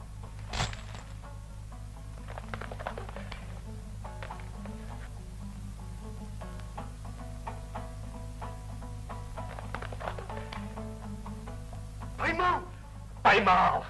Поймал! Поймал!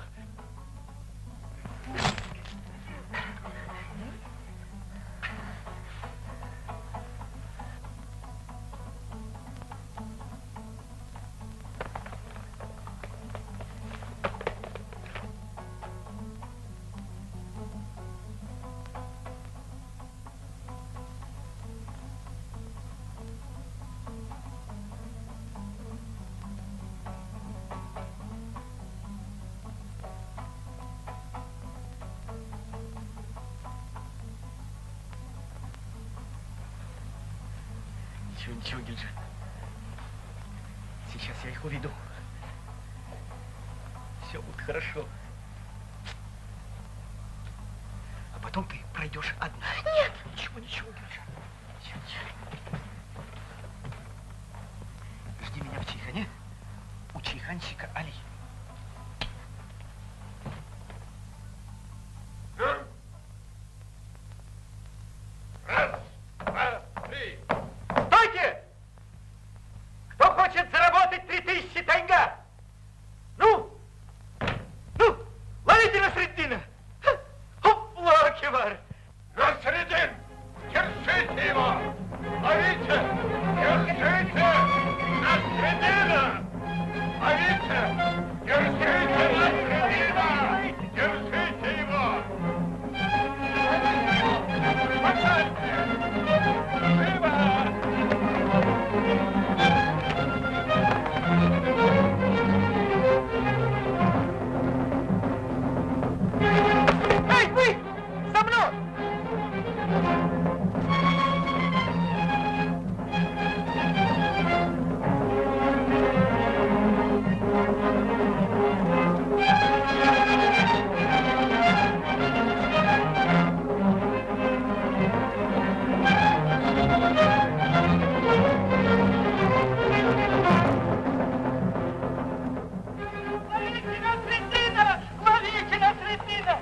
Ничего, Гильджа. Сейчас я их уведу. Все будет хорошо. А потом ты пройдешь одна. Нет. Ничего, Гильджа. Ничего. Жди меня в чайхане у чайханщика Али. Стойте! Кто хочет заработать 3000 танга? Ну, ловите Насреддина! Аллах-Акбар! Насреддин! Держите его! Ловите! Держите! Насреддина! Ловите! Держите Насреддина! Держите его! Хватайте! Живо! Эй, вы! За мной! Ловите Насреддина! Ловите Насреддина!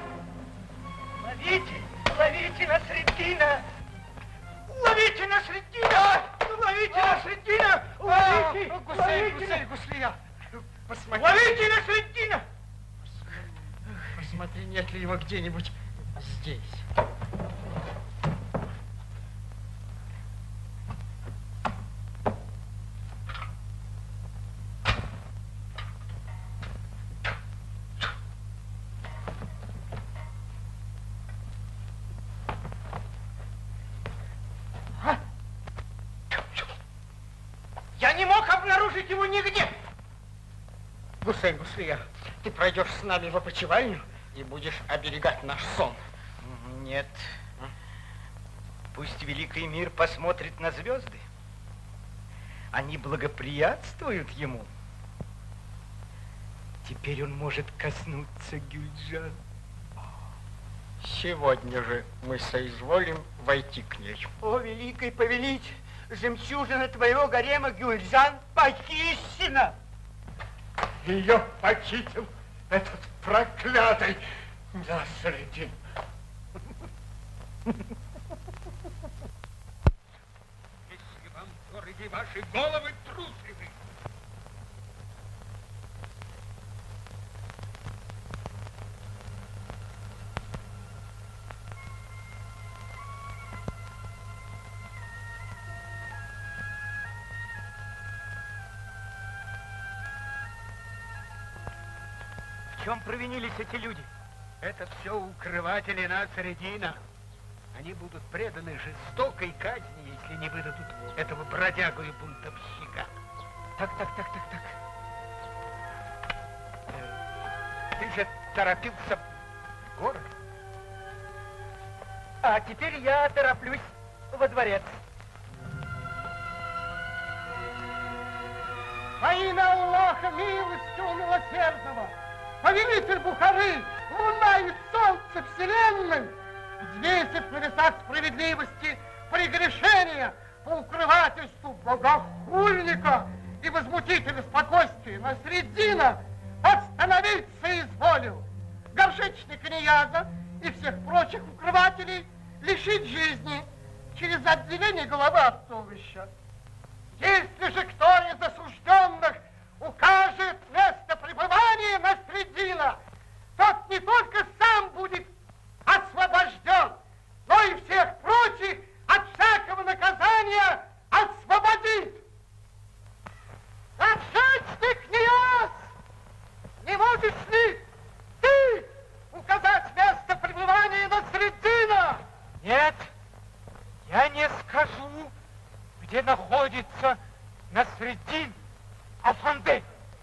Ловите Насреддина! Ловите Насреддина! Ловите Насреддина! Ловите! Гуслия! Посмотри. Ловите Насреддина! Посмотри, нет ли его где-нибудь здесь. Я не мог обнаружить его нигде. Гусейн Гуслия, ты пройдешь с нами в опочивальню и будешь оберегать наш сон. Нет. Пусть великий мир посмотрит на звезды. Они благоприятствуют ему. Теперь он может коснуться Гюльджан. Сегодня же мы соизволим войти к ней. О, великий повелитель, жемчужина твоего гарема Гюльджан похищена. Ее похитил этот проклятый Насреддин. Если вам дороги ваши головы, трусы вы. В чем провинились эти люди? Это все укрыватели Насреддина. Они будут преданы жестокой казни, если не выдадут этого бродягу и бунтовщика. Так. Ты же торопился в город. А теперь я тороплюсь во дворец. Во имя Аллаха, милостивого милосердного, повелитель Бухары, луна и солнце вселенной, взвесив на весах справедливости прегрешения по укрывательству богохульника и возмутителя спокойствия Насреддина, остановиться изволил. Горшечника Нияза и всех прочих укрывателей лишить жизни через отделение головы от туловища. Если же кто из осужденных укажет место пребывания Насреддина, тот не только сам будет освобожден, но и всех прочих от всякого наказания освободит. Горшечник Нияз, не можешь ли ты указать место пребывания Насреддина? Нет, я не скажу, где находится Насреддин Афанды.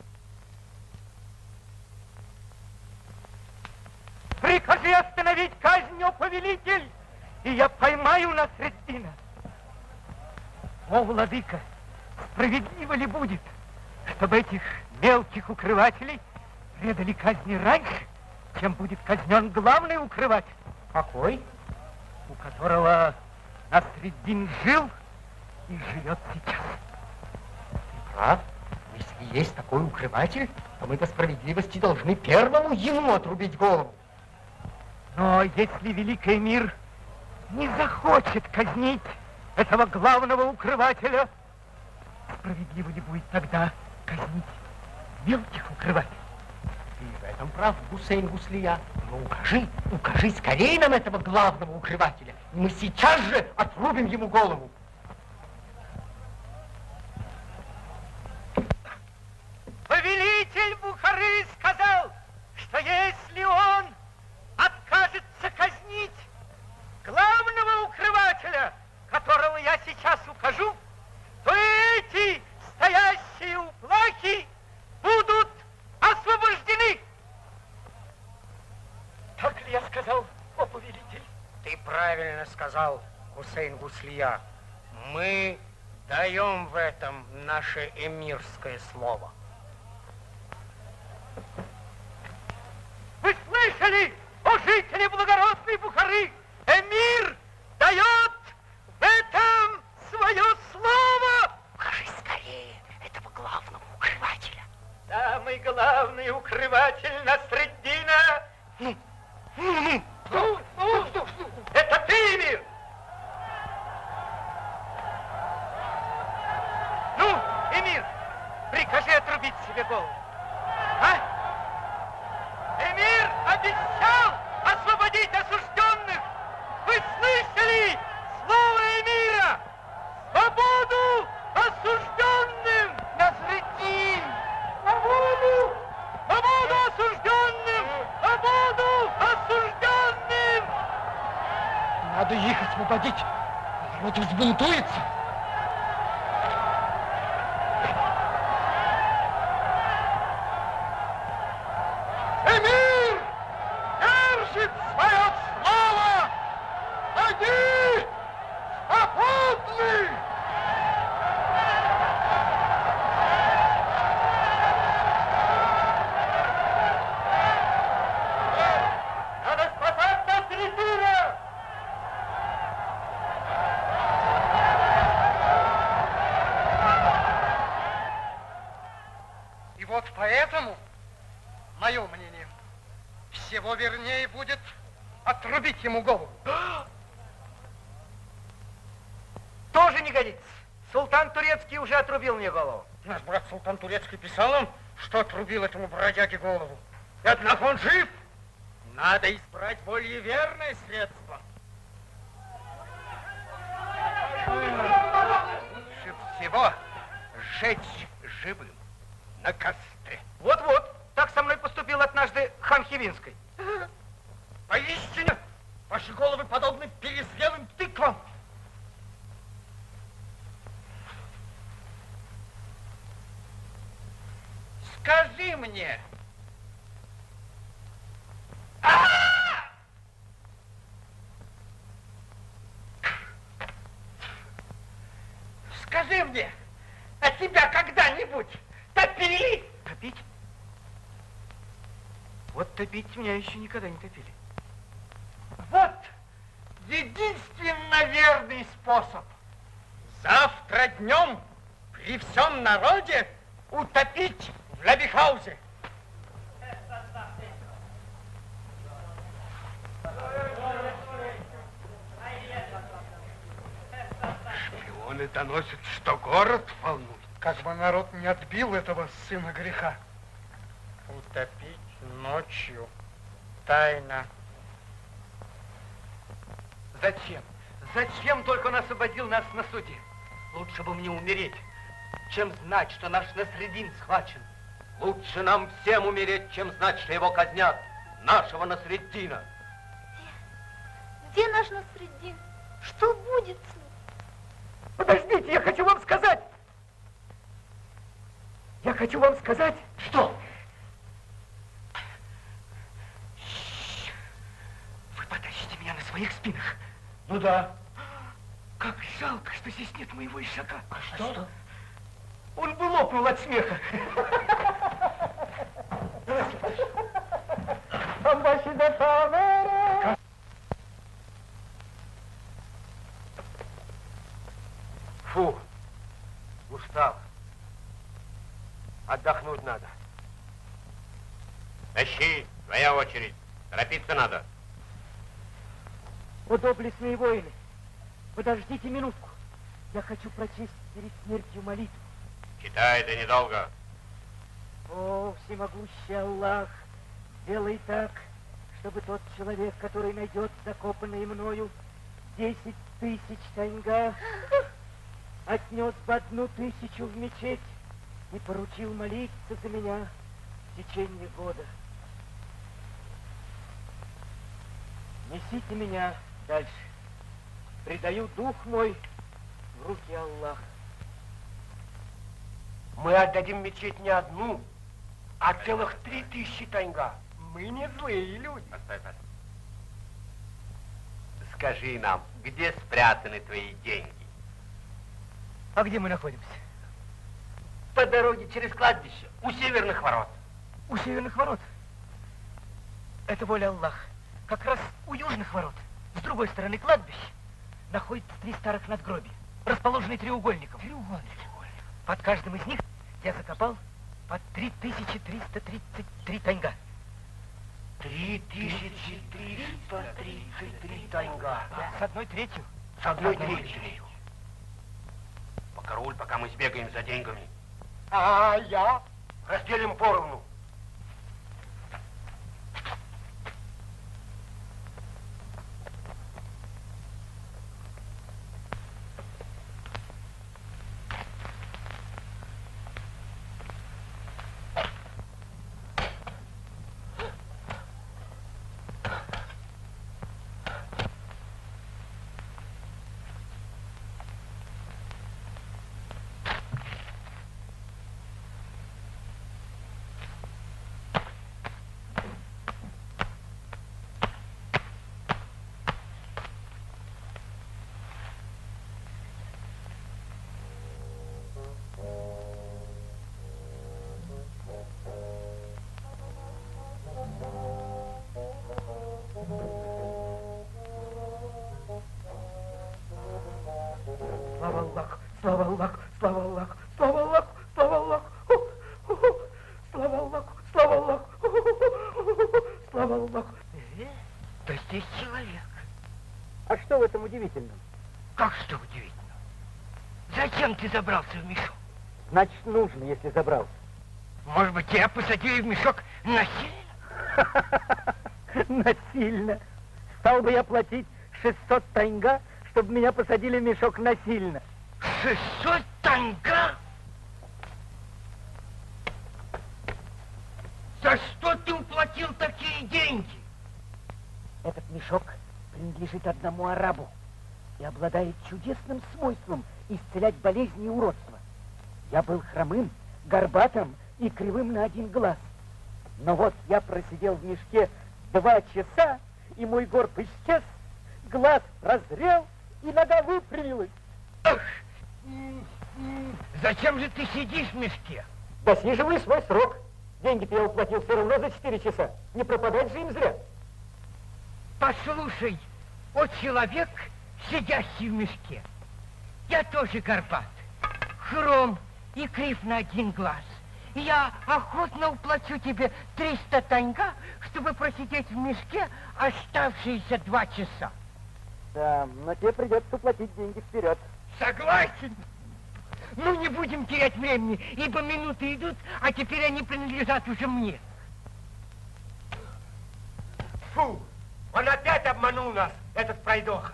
Прикажи остановить казнь, о повелитель, и я поймаю Насреддина. О, владыка, справедливо ли будет, чтобы этих мелких укрывателей предали казни раньше, чем будет казнен главный укрыватель? Какой? У которого Насреддин жил и живет сейчас. Ты прав. Если есть такой укрыватель, то мы по справедливости должны первому ему отрубить голову. Но если великий мир не захочет казнить этого главного укрывателя, справедливо ли будет тогда казнить мелких укрывателей? Ты в этом прав, Гусейн Гуслия. Но укажи скорее нам этого главного укрывателя, и мы сейчас же отрубим ему голову. Повелитель Бухары сказал, что если он откажется казнить главного укрывателя, которого я сейчас укажу, то эти стоящие у плахи будут освобождены. Так ли я сказал, о повелитель? Ты правильно сказал, Гусейн Гуслия. Мы даем в этом наше эмирское слово. Вы слышали, о жители благородной Бухары? Эмир дает в этом свое слово. Укажи скорее этого главного укрывателя. Самый главный укрыватель Насреддина. Это ты, Эмир. Ну, Эмир, прикажи отрубить себе голову. А? Эмир обещал освободить осужденных. Вы слышали слово Эмира? Свободу осужденным! Насреддин! Свободу! Свободу осужденным! Свободу осужденным! Надо их освободить. Народ взбунтуется. Поэтому, мое мнение, всего вернее будет отрубить ему голову. Тоже не годится. Султан Турецкий уже отрубил мне голову. Наш брат Султан Турецкий писал нам, что отрубил этому бродяге голову. И однако он жив. Надо избрать более верное средство. Лучше всего сжечь живым на костре. Вот-вот, так со мной поступил однажды хан Хивинский. Поистине, ваши головы подобны перезрелым тыквам. Скажи мне, скажи мне, а тебя когда-нибудь топили? Топить? Вот топить меня еще никогда не топили. Вот единственно верный способ. Завтра днем при всем народе утопить в Лабихаузе. Шпионы доносят, что город волнует. Как бы народ не отбил этого сына греха. Утопить ночью. Тайна. Зачем? Зачем только он освободил нас на суде? Лучше бы мне умереть, чем знать, что наш Насреддин схвачен. Лучше нам всем умереть, чем знать, что его казнят. Нашего Насреддина. Где наш Насреддин? Что будет с ним? Подождите, я хочу вам сказать. Я хочу вам сказать. Что? Вы потащите меня на своих спинах. Ну да. Как жалко, что здесь нет моего ишака. А что? Он бы лопнул от смеха. Фу, устал. Отдохнуть надо. Тащи, твоя очередь. Торопиться надо. О, доблестные воины, подождите минутку. Я хочу прочесть перед смертью молитву. Читай, да недолго. О, всемогущий Аллах, сделай так, чтобы тот человек, который найдет закопанные мною 10 000 таньга, отнес бы 1000 в мечеть и поручил молиться за меня в течение года. Несите меня дальше. Предаю дух мой в руки Аллаха. Мы отдадим мечеть не одну, а целых 3000 таньга. Мы не злые люди. Постой, постой. Скажи нам, где спрятаны твои деньги? А где мы находимся? По дороге через кладбище, у северных ворот. У северных ворот. Это воля Аллаха. Как раз у южных ворот, с другой стороны кладбища, находятся 3 старых надгробия, расположенные треугольником. Под каждым из них я закопал по 3333 таньга. 3333 таньга. С 1/3. С 1/3. Покоруль, пока мы сбегаем за деньгами. А я? Разделим поровну. Слава Аллаху, слава Аллаху, слава Аллаху, слава Аллаху, слава Аллаху, слава Аллах. Да здесь человек. А что в этом удивительном? Как что удивительно? Зачем ты забрался в мешок? Значит, нужно, если забрался. Может быть, тебя посадили в мешок насильно? Насильно. Стал бы я платить 600 танга, чтобы меня посадили в мешок насильно. 600 танга? За что ты уплатил такие деньги? Этот мешок принадлежит одному арабу и обладает чудесным свойством исцелять болезни и уродства. Я был хромым, горбатым и кривым на один глаз. Но вот я просидел в мешке 2 часа, и мой горб исчез, глаз прозрел, и нога выпрямилась. Зачем же ты сидишь в мешке? Досиживай свой срок. Деньги-то я уплатил все равно за 4 часа. Не пропадать же им зря. Послушай, вот человек, сидящий в мешке. Я тоже горбат, хром и крив на один глаз. И я охотно уплачу тебе 300 танга, чтобы просидеть в мешке оставшиеся 2 часа. Да, но тебе придется уплатить деньги вперед. Согласен. Ну, не будем терять времени, ибо минуты идут, а теперь они принадлежат уже мне. Фу, он опять обманул нас, этот пройдоха.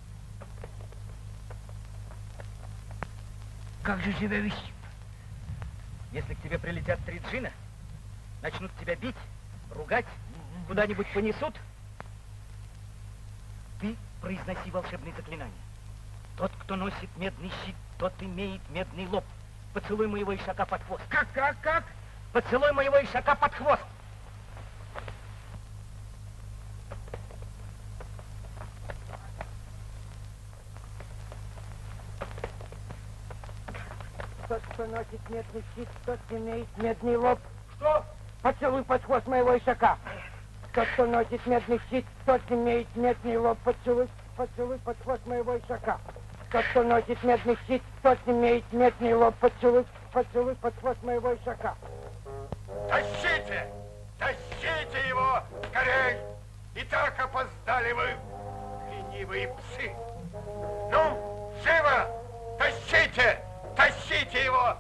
Как же себя вести? Если к тебе прилетят 3 джина, начнут тебя бить, ругать, куда-нибудь понесут, ты произноси волшебные заклинания. Тот, кто носит медный щит, тот имеет медный лоб. Поцелуй моего ишака под хвост. Как? Поцелуй моего ишака под хвост. Тот, кто носит медный щит, тот имеет медный лоб. Что? Поцелуй под хвост моего ишака. Тот, кто носит медный щит, тот имеет медный лоб. Поцелуй под хвост моего ишака. Тот, кто носит медный щит, тот имеет медный лоб. Поцелуй под хвост моего ишака. Тащите! Тащите его! Скорей! И так опоздали вы, ленивые псы! Ну, живо! Тащите! Тащите его!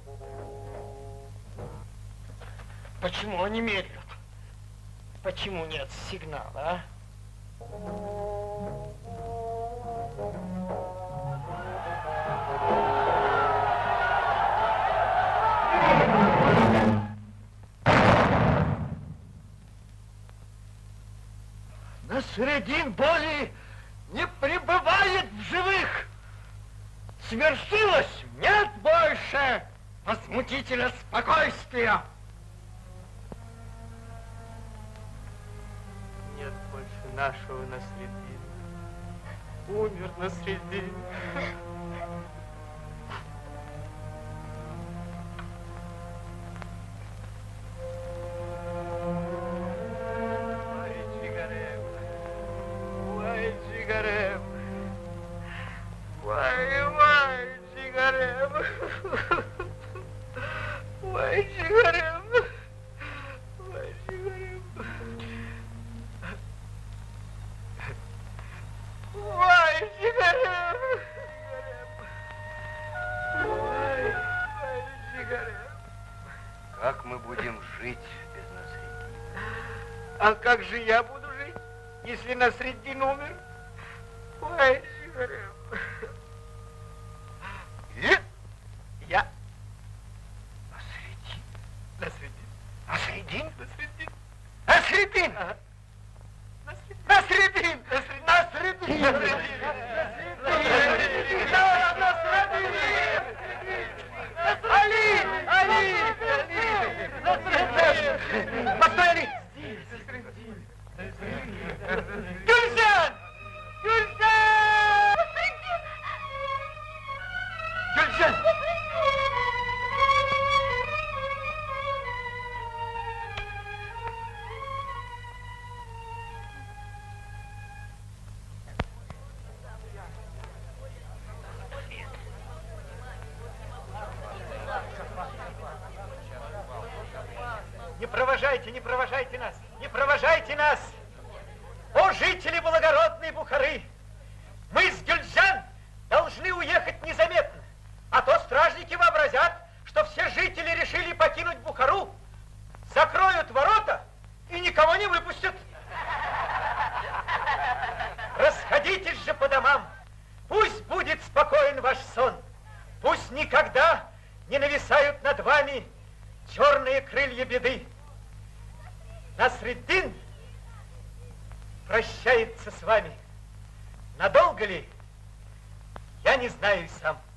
Почему они медлят? Почему нет сигнала, а? Насредин более не пребывает в живых. Свершилось, нет больше возмутителя спокойствия. Нет больше нашего Насреддина. Умер Насреддин. Как мы будем жить без Насреддина? А как же я буду жить, если Насреддин умер? Ой, Сигарев. Я. Насреддин? Насреддин? Насреддин! Али! Постой, Али! Гюльжан! Гюльжан! Не провожайте, не провожайте нас, не провожайте нас! О, жители благородной Бухары! Мы с Гюльджан должны уехать незаметно, а то стражники вообразят, что все жители решили покинуть Бухару, закроют ворота и никого не выпустят. Расходитесь же по домам, пусть будет спокоен ваш сон, пусть никогда не нависают над вами черные крылья беды. Насреддин прощается с вами. Надолго ли? Я не знаю и сам.